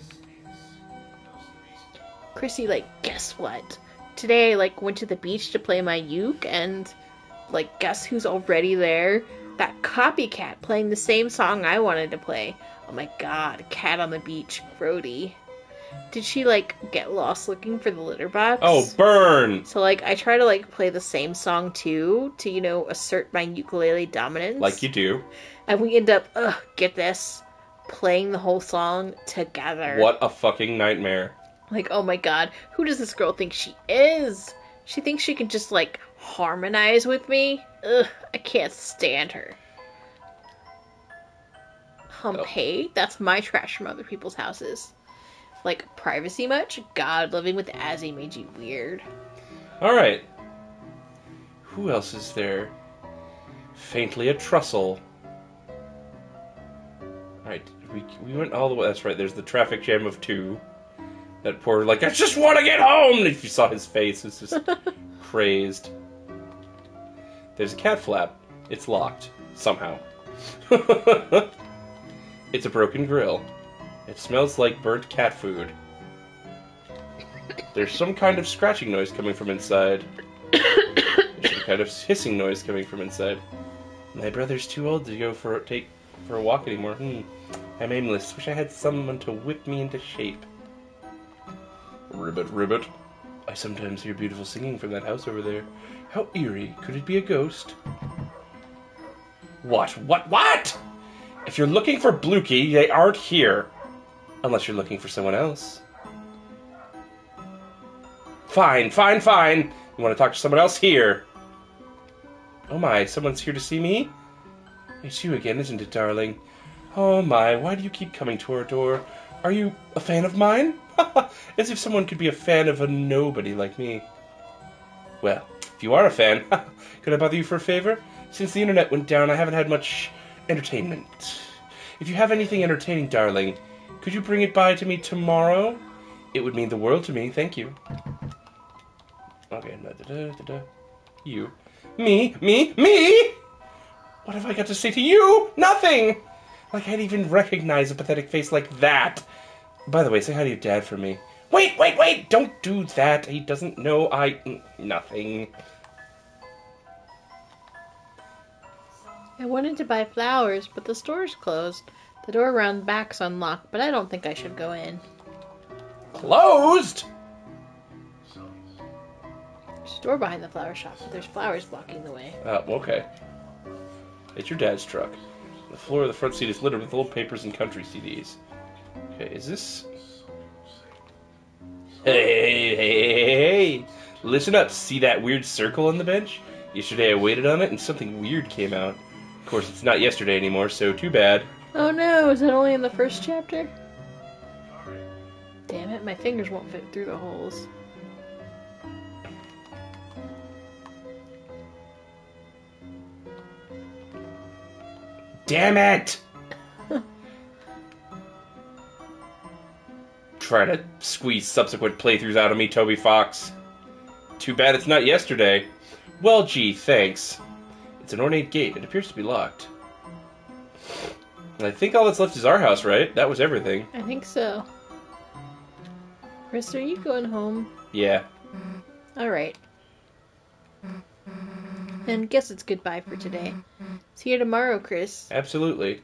Chrissy, guess what? Today I, went to the beach to play my uke, and, guess who's already there? That copycat playing the same song I wanted to play. Oh my god, cat on the beach, grody. Did she, get lost looking for the litter box? Oh, burn! So, I try to, play the same song, too, to, assert my ukulele dominance. Like you do. And we end up, get this, playing the whole song together. What a fucking nightmare. Oh my god, who does this girl think she is? She thinks she can just, harmonize with me? Ugh, I can't stand her. Hey, that's my trash from other people's houses. Privacy much? God, living with Azzy made you weird. Alright. Who else is there? Faintly a trussel. Alright, we went all the way. That's right, there's the traffic jam of 2. That poor, I just want to get home! If you saw his face, it's just crazed. There's a cat flap. It's locked. Somehow. It's a broken grill. It smells like burnt cat food. There's some kind of scratching noise coming from inside. There's some kind of hissing noise coming from inside. My brother's too old to go for a walk anymore. I'm aimless. Wish I had someone to whip me into shape. Ribbit, ribbit. I sometimes hear beautiful singing from that house over there. How eerie. Could it be a ghost? What? If you're looking for Blukey, they aren't here. Unless you're looking for someone else. Fine. You want to talk to someone else? Here. Oh my, someone's here to see me? It's you again, isn't it, darling? Oh my, why do you keep coming to our door? Are you a fan of mine? As if someone could be a fan of a nobody like me. Well, if you are a fan, could I bother you for a favor? Since the internet went down, I haven't had much entertainment. If you have anything entertaining, darling, could you bring it by to me tomorrow? It would mean the world to me, thank you. Okay, you. Me? What have I got to say to you? Nothing! I'd even recognize a pathetic face like that. By the way, say hi to your dad for me. Wait! Don't do that. He doesn't know nothing. I wanted to buy flowers, but the store's closed. The door around the back's unlocked, but I don't think I should go in. Closed? There's a door behind the flower shop, but there's flowers blocking the way. Oh, okay. It's your dad's truck. The floor of the front seat is littered with old papers and country CDs. Okay, is this... Hey! Listen up, see that weird circle on the bench? Yesterday I waited on it and something weird came out. Of course, it's not yesterday anymore, so too bad. Oh no, is it only in the first chapter? Damn it, my fingers won't fit through the holes. Damn it! Try to squeeze subsequent playthroughs out of me, Toby Fox. Too bad it's not yesterday. Well, gee, thanks. It's an ornate gate. It appears to be locked. And I think all that's left is our house, right? That was everything. I think so. Chris, are you going home? Yeah. Alright. And guess it's goodbye for today. See you tomorrow, Chris. Absolutely.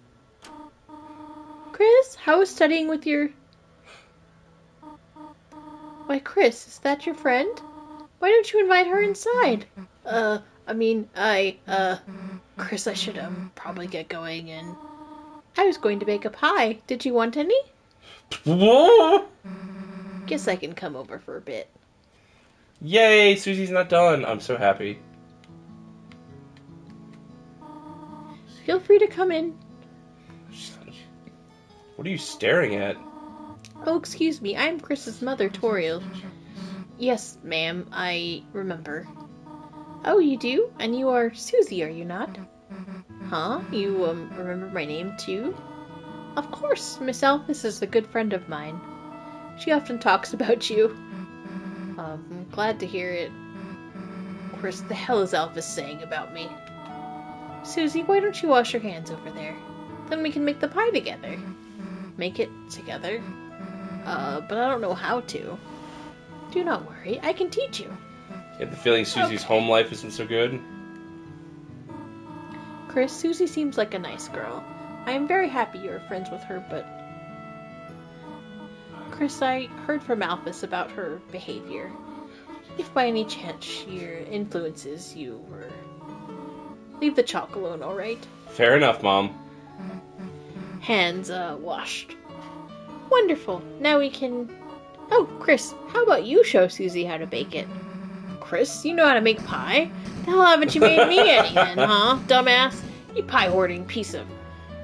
Chris, how was studying with your... Why, Chris, is that your friend? Why don't you invite her inside? Chris, I should, probably get going and... I was going to bake a pie. Did you want any? Guess I can come over for a bit. Yay, Susie's not done. I'm so happy. Feel free to come in. What are you staring at? Oh, excuse me, I'm Chris's mother, Toriel. Yes, ma'am, I remember. Oh, you do? And you are Susie, are you not? Huh? You, remember my name, too? Of course, Miss Alphys is a good friend of mine. She often talks about you. I'm glad to hear it. Chris, the hell is Alphys saying about me? Susie, why don't you wash your hands over there? Then we can make the pie together. Make it together? But I don't know how to. Do not worry, I can teach you. You have the feeling Susie's home life isn't so good? Chris, Susie seems like a nice girl. I am very happy you are friends with her, but... Chris, I heard from Alphys about her behavior. If by any chance she influences you, or... Leave the chalk alone, alright? Fair enough, Mom. Hands, washed. Wonderful. Now we can... Oh, Chris, how about you show Susie how to bake it? Chris, you know how to make pie? The hell haven't you made me any then, huh, dumbass? You pie-hoarding piece of...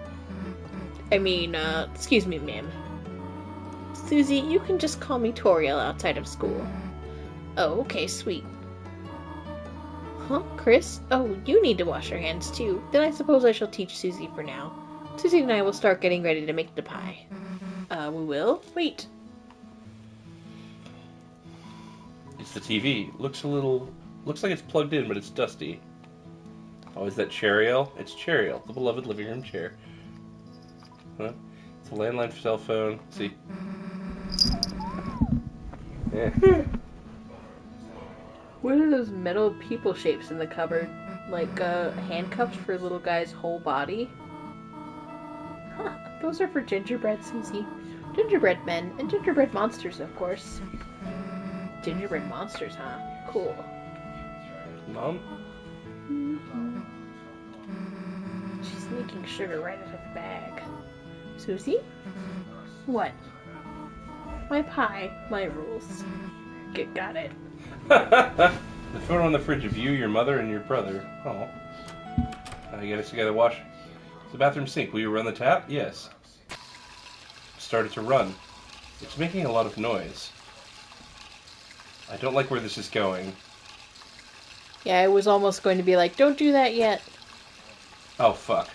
excuse me, ma'am. Susie, you can just call me Toriel outside of school. Oh, okay, sweet. Huh, Chris? Oh, you need to wash your hands, too. Then I suppose I shall teach Susie for now. Susie and I will start getting ready to make the pie. We will? Wait. It's the TV. Looks like it's plugged in, but it's dusty. Oh, is that Cheriel? It's Cheriel, the beloved living room chair. Huh? It's a landline cell phone. See? Yeah. What are those metal people shapes in the cupboard? Like, handcuffs for a little guy's whole body? Huh, those are for gingerbread, Susie. Gingerbread men, and gingerbread monsters, of course. Gingerbread monsters, huh? Cool. Mom? She's sneaking sugar right out of the bag. Susie? What? My pie, my rules. Got it. The photo on the fridge of you, your mother, and your brother. Oh. Now you got us together wash. The bathroom sink. Will you run the tap? Yes. Started to run. It's making a lot of noise. I don't like where this is going. Yeah, I was almost going to be like, don't do that yet. Oh, fuck.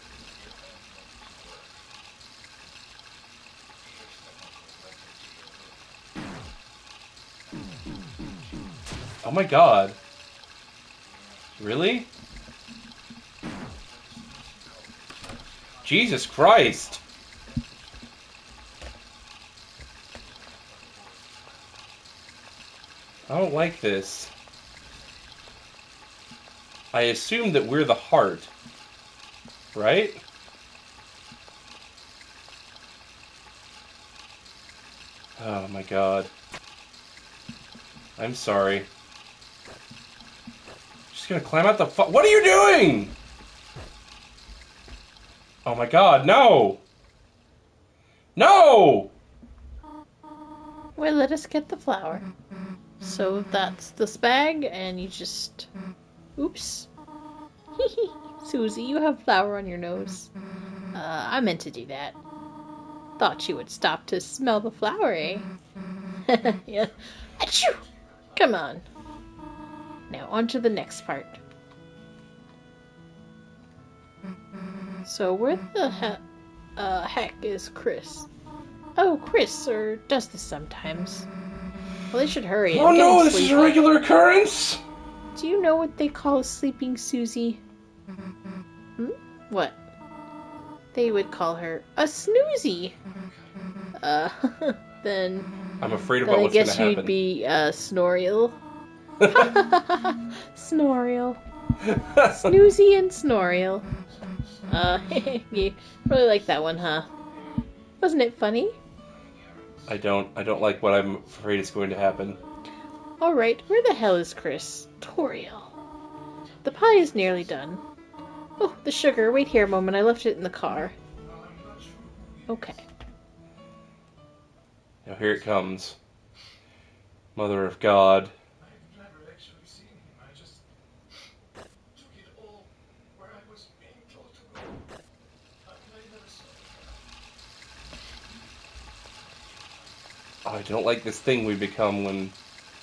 Oh my god. Really? Jesus Christ. I don't like this. I assume that we're the heart. Right? Oh my god. I'm sorry. Just gonna climb out the What are you doing? Oh my god, no! No! Well, let us get the flour. So that's the spag, and you just... Oops. Susie, you have flour on your nose. I meant to do that. Thought you would stop to smell the flour, eh? Yeah. Achoo! Come on. Now on to the next part. So where the heck is Chris? Oh, Chris, or does this sometimes. Well, they should hurry. Oh no, this is a regular occurrence! Do you know what they call a sleeping Susie? What? They would call her a snoozy. Then... I'm afraid about I what's gonna guess happen. you'd be, Snoriel. Snoriel. Snoozy and Snoriel. You really like that one, huh? Wasn't it funny? I don't like what I'm afraid is going to happen. Alright, where the hell is Chris? Toriel. The pie is nearly done. Oh, the sugar. Wait here a moment. I left it in the car. Okay. Now here it comes. Mother of God. Oh, I don't like this thing we become when...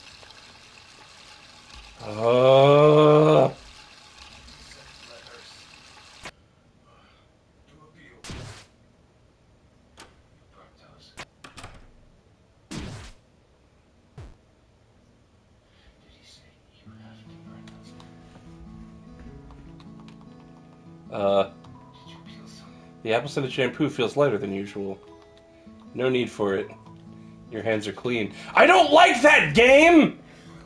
Oh. The apple scented shampoo feels lighter than usual. No need for it. Your hands are clean. I don't like that game!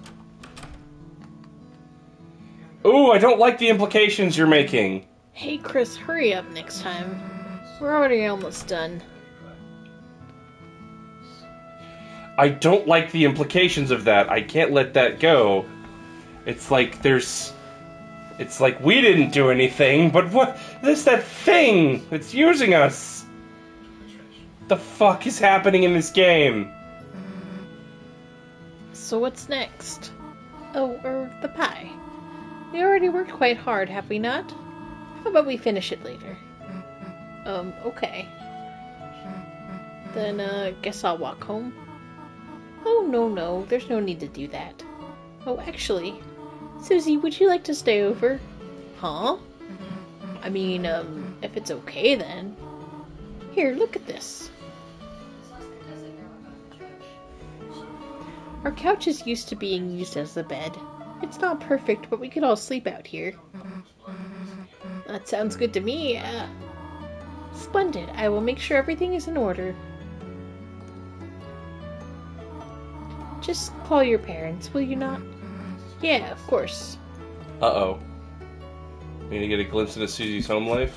Ooh, I don't like the implications you're making. Hey, Chris, hurry up next time. We're already almost done. I don't like the implications of that. I can't let that go. It's like It's like we didn't do anything, but what? There's that thing that's using us. What the fuck is happening in this game? So what's next? Oh, or the pie. We already worked quite hard, have we not? How about we finish it later? Okay. Then, guess I'll walk home. Oh, no, there's no need to do that. Oh, actually, Susie, would you like to stay over? Huh? I mean, if it's okay then. Here, look at this. Our couch is used to being used as a bed. It's not perfect, but we could all sleep out here. That sounds good to me. Splendid. I will make sure everything is in order. Just call your parents, will you not? Yeah, of course. Uh-oh. We need to get a glimpse into Susie's home life?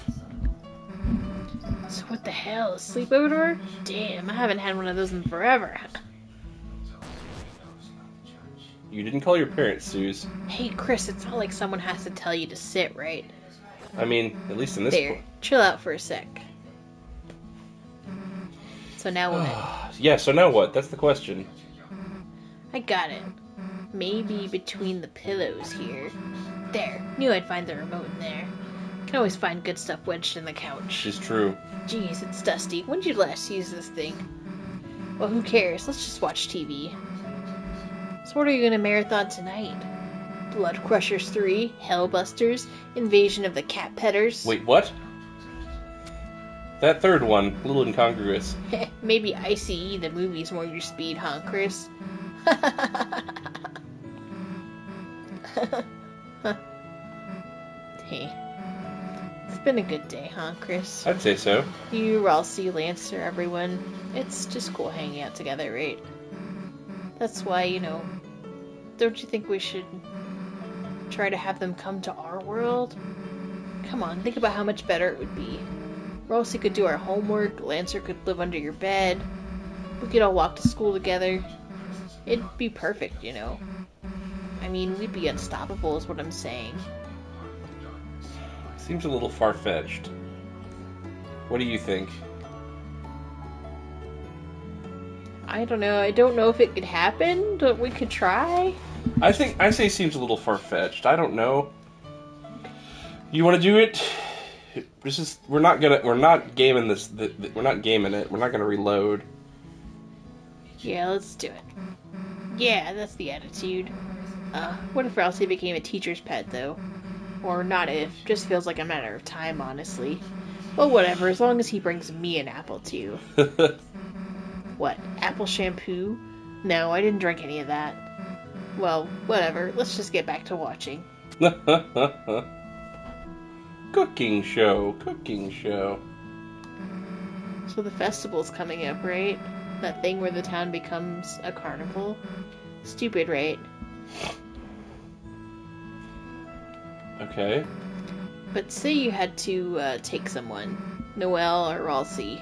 So what the hell, a sleepover door? Damn, I haven't had one of those in forever. You didn't call your parents, Suze. Hey, Chris, it's not like someone has to tell you to sit, right? I mean, at least in this There, chill out for a sec. So now what? Yeah, so now what? That's the question. I got it. Maybe between the pillows here. There, knew I'd find the remote in there. Can always find good stuff wedged in the couch. It's true. Jeez, it's dusty. When did you last use this thing? Well, who cares? Let's just watch TV. So what are you gonna marathon tonight? Blood Crushers 3, Hellbusters, Invasion of the Cat Petters. Wait, what? That third one, a little incongruous. Maybe ICE the movie's more your speed, huh, Chris? Hey, it's been a good day, huh, Chris? I'd say so. You, Ralsei, Lancer, everyone. It's just cool hanging out together, right? That's why, don't you think we should try to have them come to our world? Come on, think about how much better it would be. Ralsei could do our homework, Lancer could live under your bed, we could all walk to school together. It'd be perfect, I mean, we'd be unstoppable is what I'm saying. Seems a little far-fetched. What do you think? I don't know. I don't know if it could happen, but we could try. I say seems a little far-fetched. I don't know. You want to do it? We're not gaming this. We're not gaming it. We're not gonna reload. Yeah, let's do it. Yeah, that's the attitude. What if Ralsei became a teacher's pet, though? Or not if. Just feels like a matter of time, honestly. Well, whatever, as long as he brings me an apple, too. What, apple shampoo? No, I didn't drink any of that. Well, whatever, let's just get back to watching. Cooking show. So the festival's coming up, right? That thing where the town becomes a carnival? Stupid, right? Okay. But say you had to take someone. Noelle or Ralsei.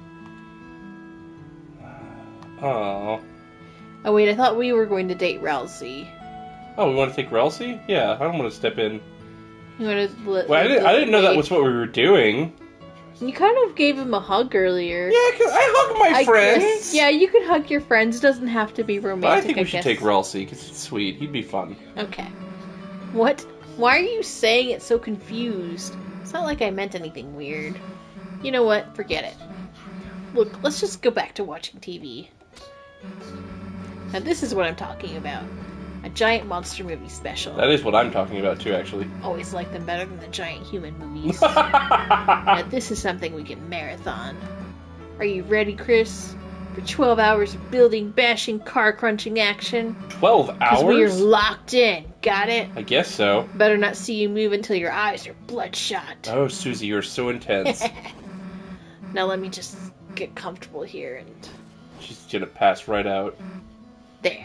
Oh. Oh wait, I thought we were going to date Ralsei. Oh, we want to take Ralsei? Yeah, I don't want to step in. You want to Well, I didn't know that was what we were doing. You kind of gave him a hug earlier. Yeah, 'cause I hug my friends. Guess, yeah, you could hug your friends. It doesn't have to be romantic. But I think we should take Ralsei because it's sweet. He'd be fun. Okay. What? Why are you saying it so confused? It's not like I meant anything weird. You know what? Forget it. Look, let's just go back to watching TV. Now this is what I'm talking about. A giant monster movie special. That is what I'm talking about too, actually. Always like them better than the giant human movies. Now this is something we can marathon. Are you ready, Chris? For 12 hours of building, bashing, car-crunching action? 12 Because we are hours? locked in. Got it? I guess so. Better not see you move until your eyes are bloodshot. Oh, Susie, you're so intense. Now let me just get comfortable here and... She's gonna pass right out. There.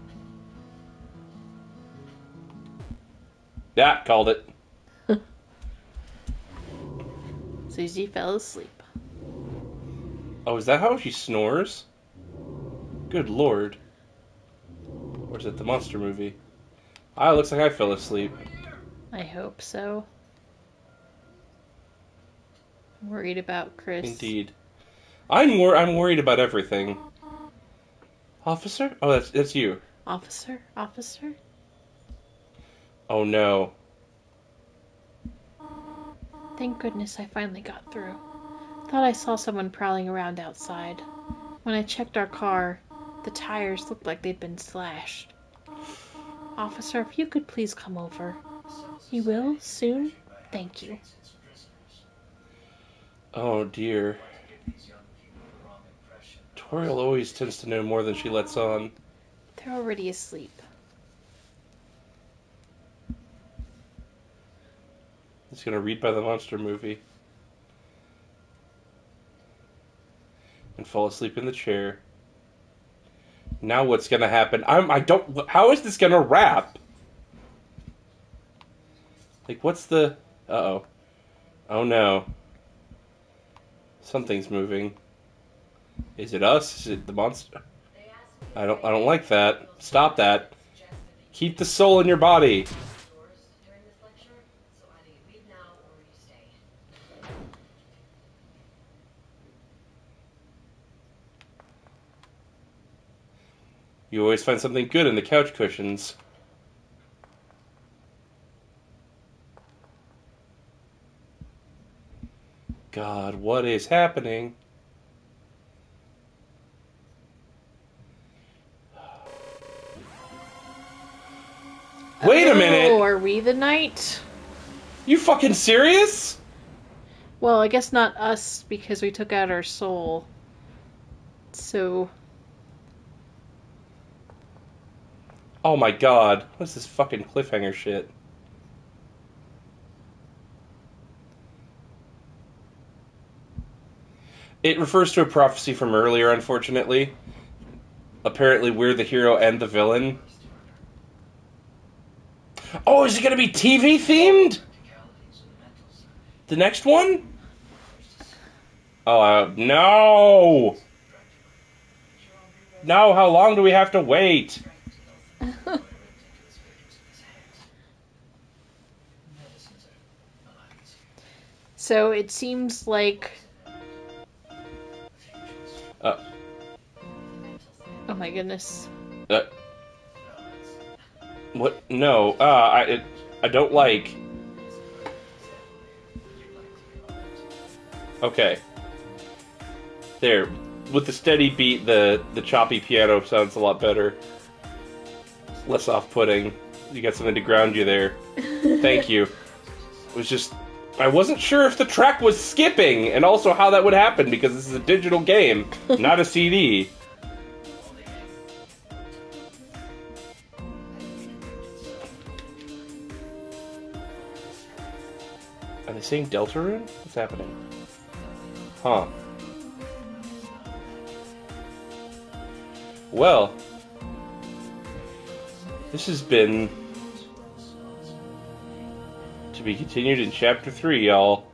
Yeah, called it. Susie fell asleep. Oh, is that how she snores? Good lord. Or is it the monster movie? Ah, it looks like I fell asleep. I hope so. I'm worried about Chris. Indeed. I'm worried about everything. Officer? Oh, that's you. Officer? Officer? Oh no. Thank goodness I finally got through. Thought I saw someone prowling around outside. When I checked our car, the tires looked like they'd been slashed. Officer, if you could please come over. You will? Soon? Thank you. Oh dear. Toriel always tends to know more than she lets on. They're already asleep. He's gonna read by the monster movie. And fall asleep in the chair. Now what's gonna happen? How is this gonna wrap? Like, what's the... Uh-oh. Oh no. Something's moving. Is it us? Is it the monster? I don't like that. Stop that. Keep the soul in your body. You always find something good in the couch cushions. God, what is happening? Wait a minute! Oh, are we the knight? You fucking serious? Well, I guess not us, because we took out our soul. So... Oh my god. What's this fucking cliffhanger shit? It refers to a prophecy from earlier, unfortunately. Apparently we're the hero and the villain. Oh, is it gonna be TV themed? The next one? Oh, no! No, how long do we have to wait? So it seems like... Oh my goodness. What? No. I don't like... Okay. There. With the steady beat, the choppy piano sounds a lot better. Less off-putting. You got something to ground you there. Thank you. It was just... I wasn't sure if the track was skipping, and also how that would happen, because this is a digital game, not a CD. Are they saying Deltarune? What's happening? Huh. Well, this has been to be continued in Chapter 3, y'all.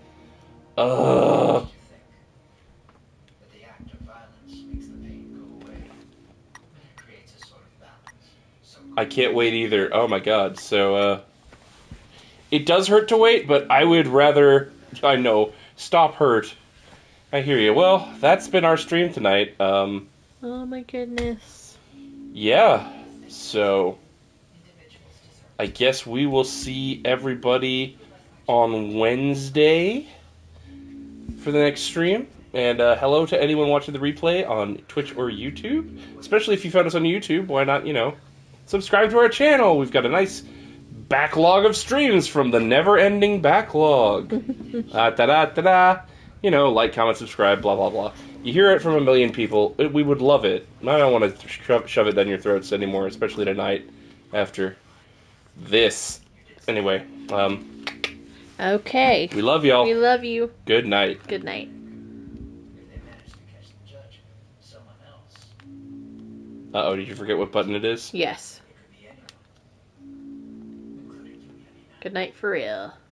I can't wait either. Oh my god. So, it does hurt to wait, but I would rather... I know. Stop hurt. I hear you. Well, that's been our stream tonight. Oh my goodness. Yeah. So... I guess we will see everybody on Wednesday for the next stream. And hello to anyone watching the replay on Twitch or YouTube. Especially if you found us on YouTube, why not, subscribe to our channel. We've got a nice backlog of streams from the never-ending backlog. Ta-da-ta-da. Like, comment, subscribe, blah, blah, blah. You hear it from a million people. We would love it. I don't want to shove it down your throats anymore, especially tonight after this. Anyway, Okay. we love y'all. We love you. Good night. Good night. Uh-oh, did you forget what button it is? Yes. Good night for real.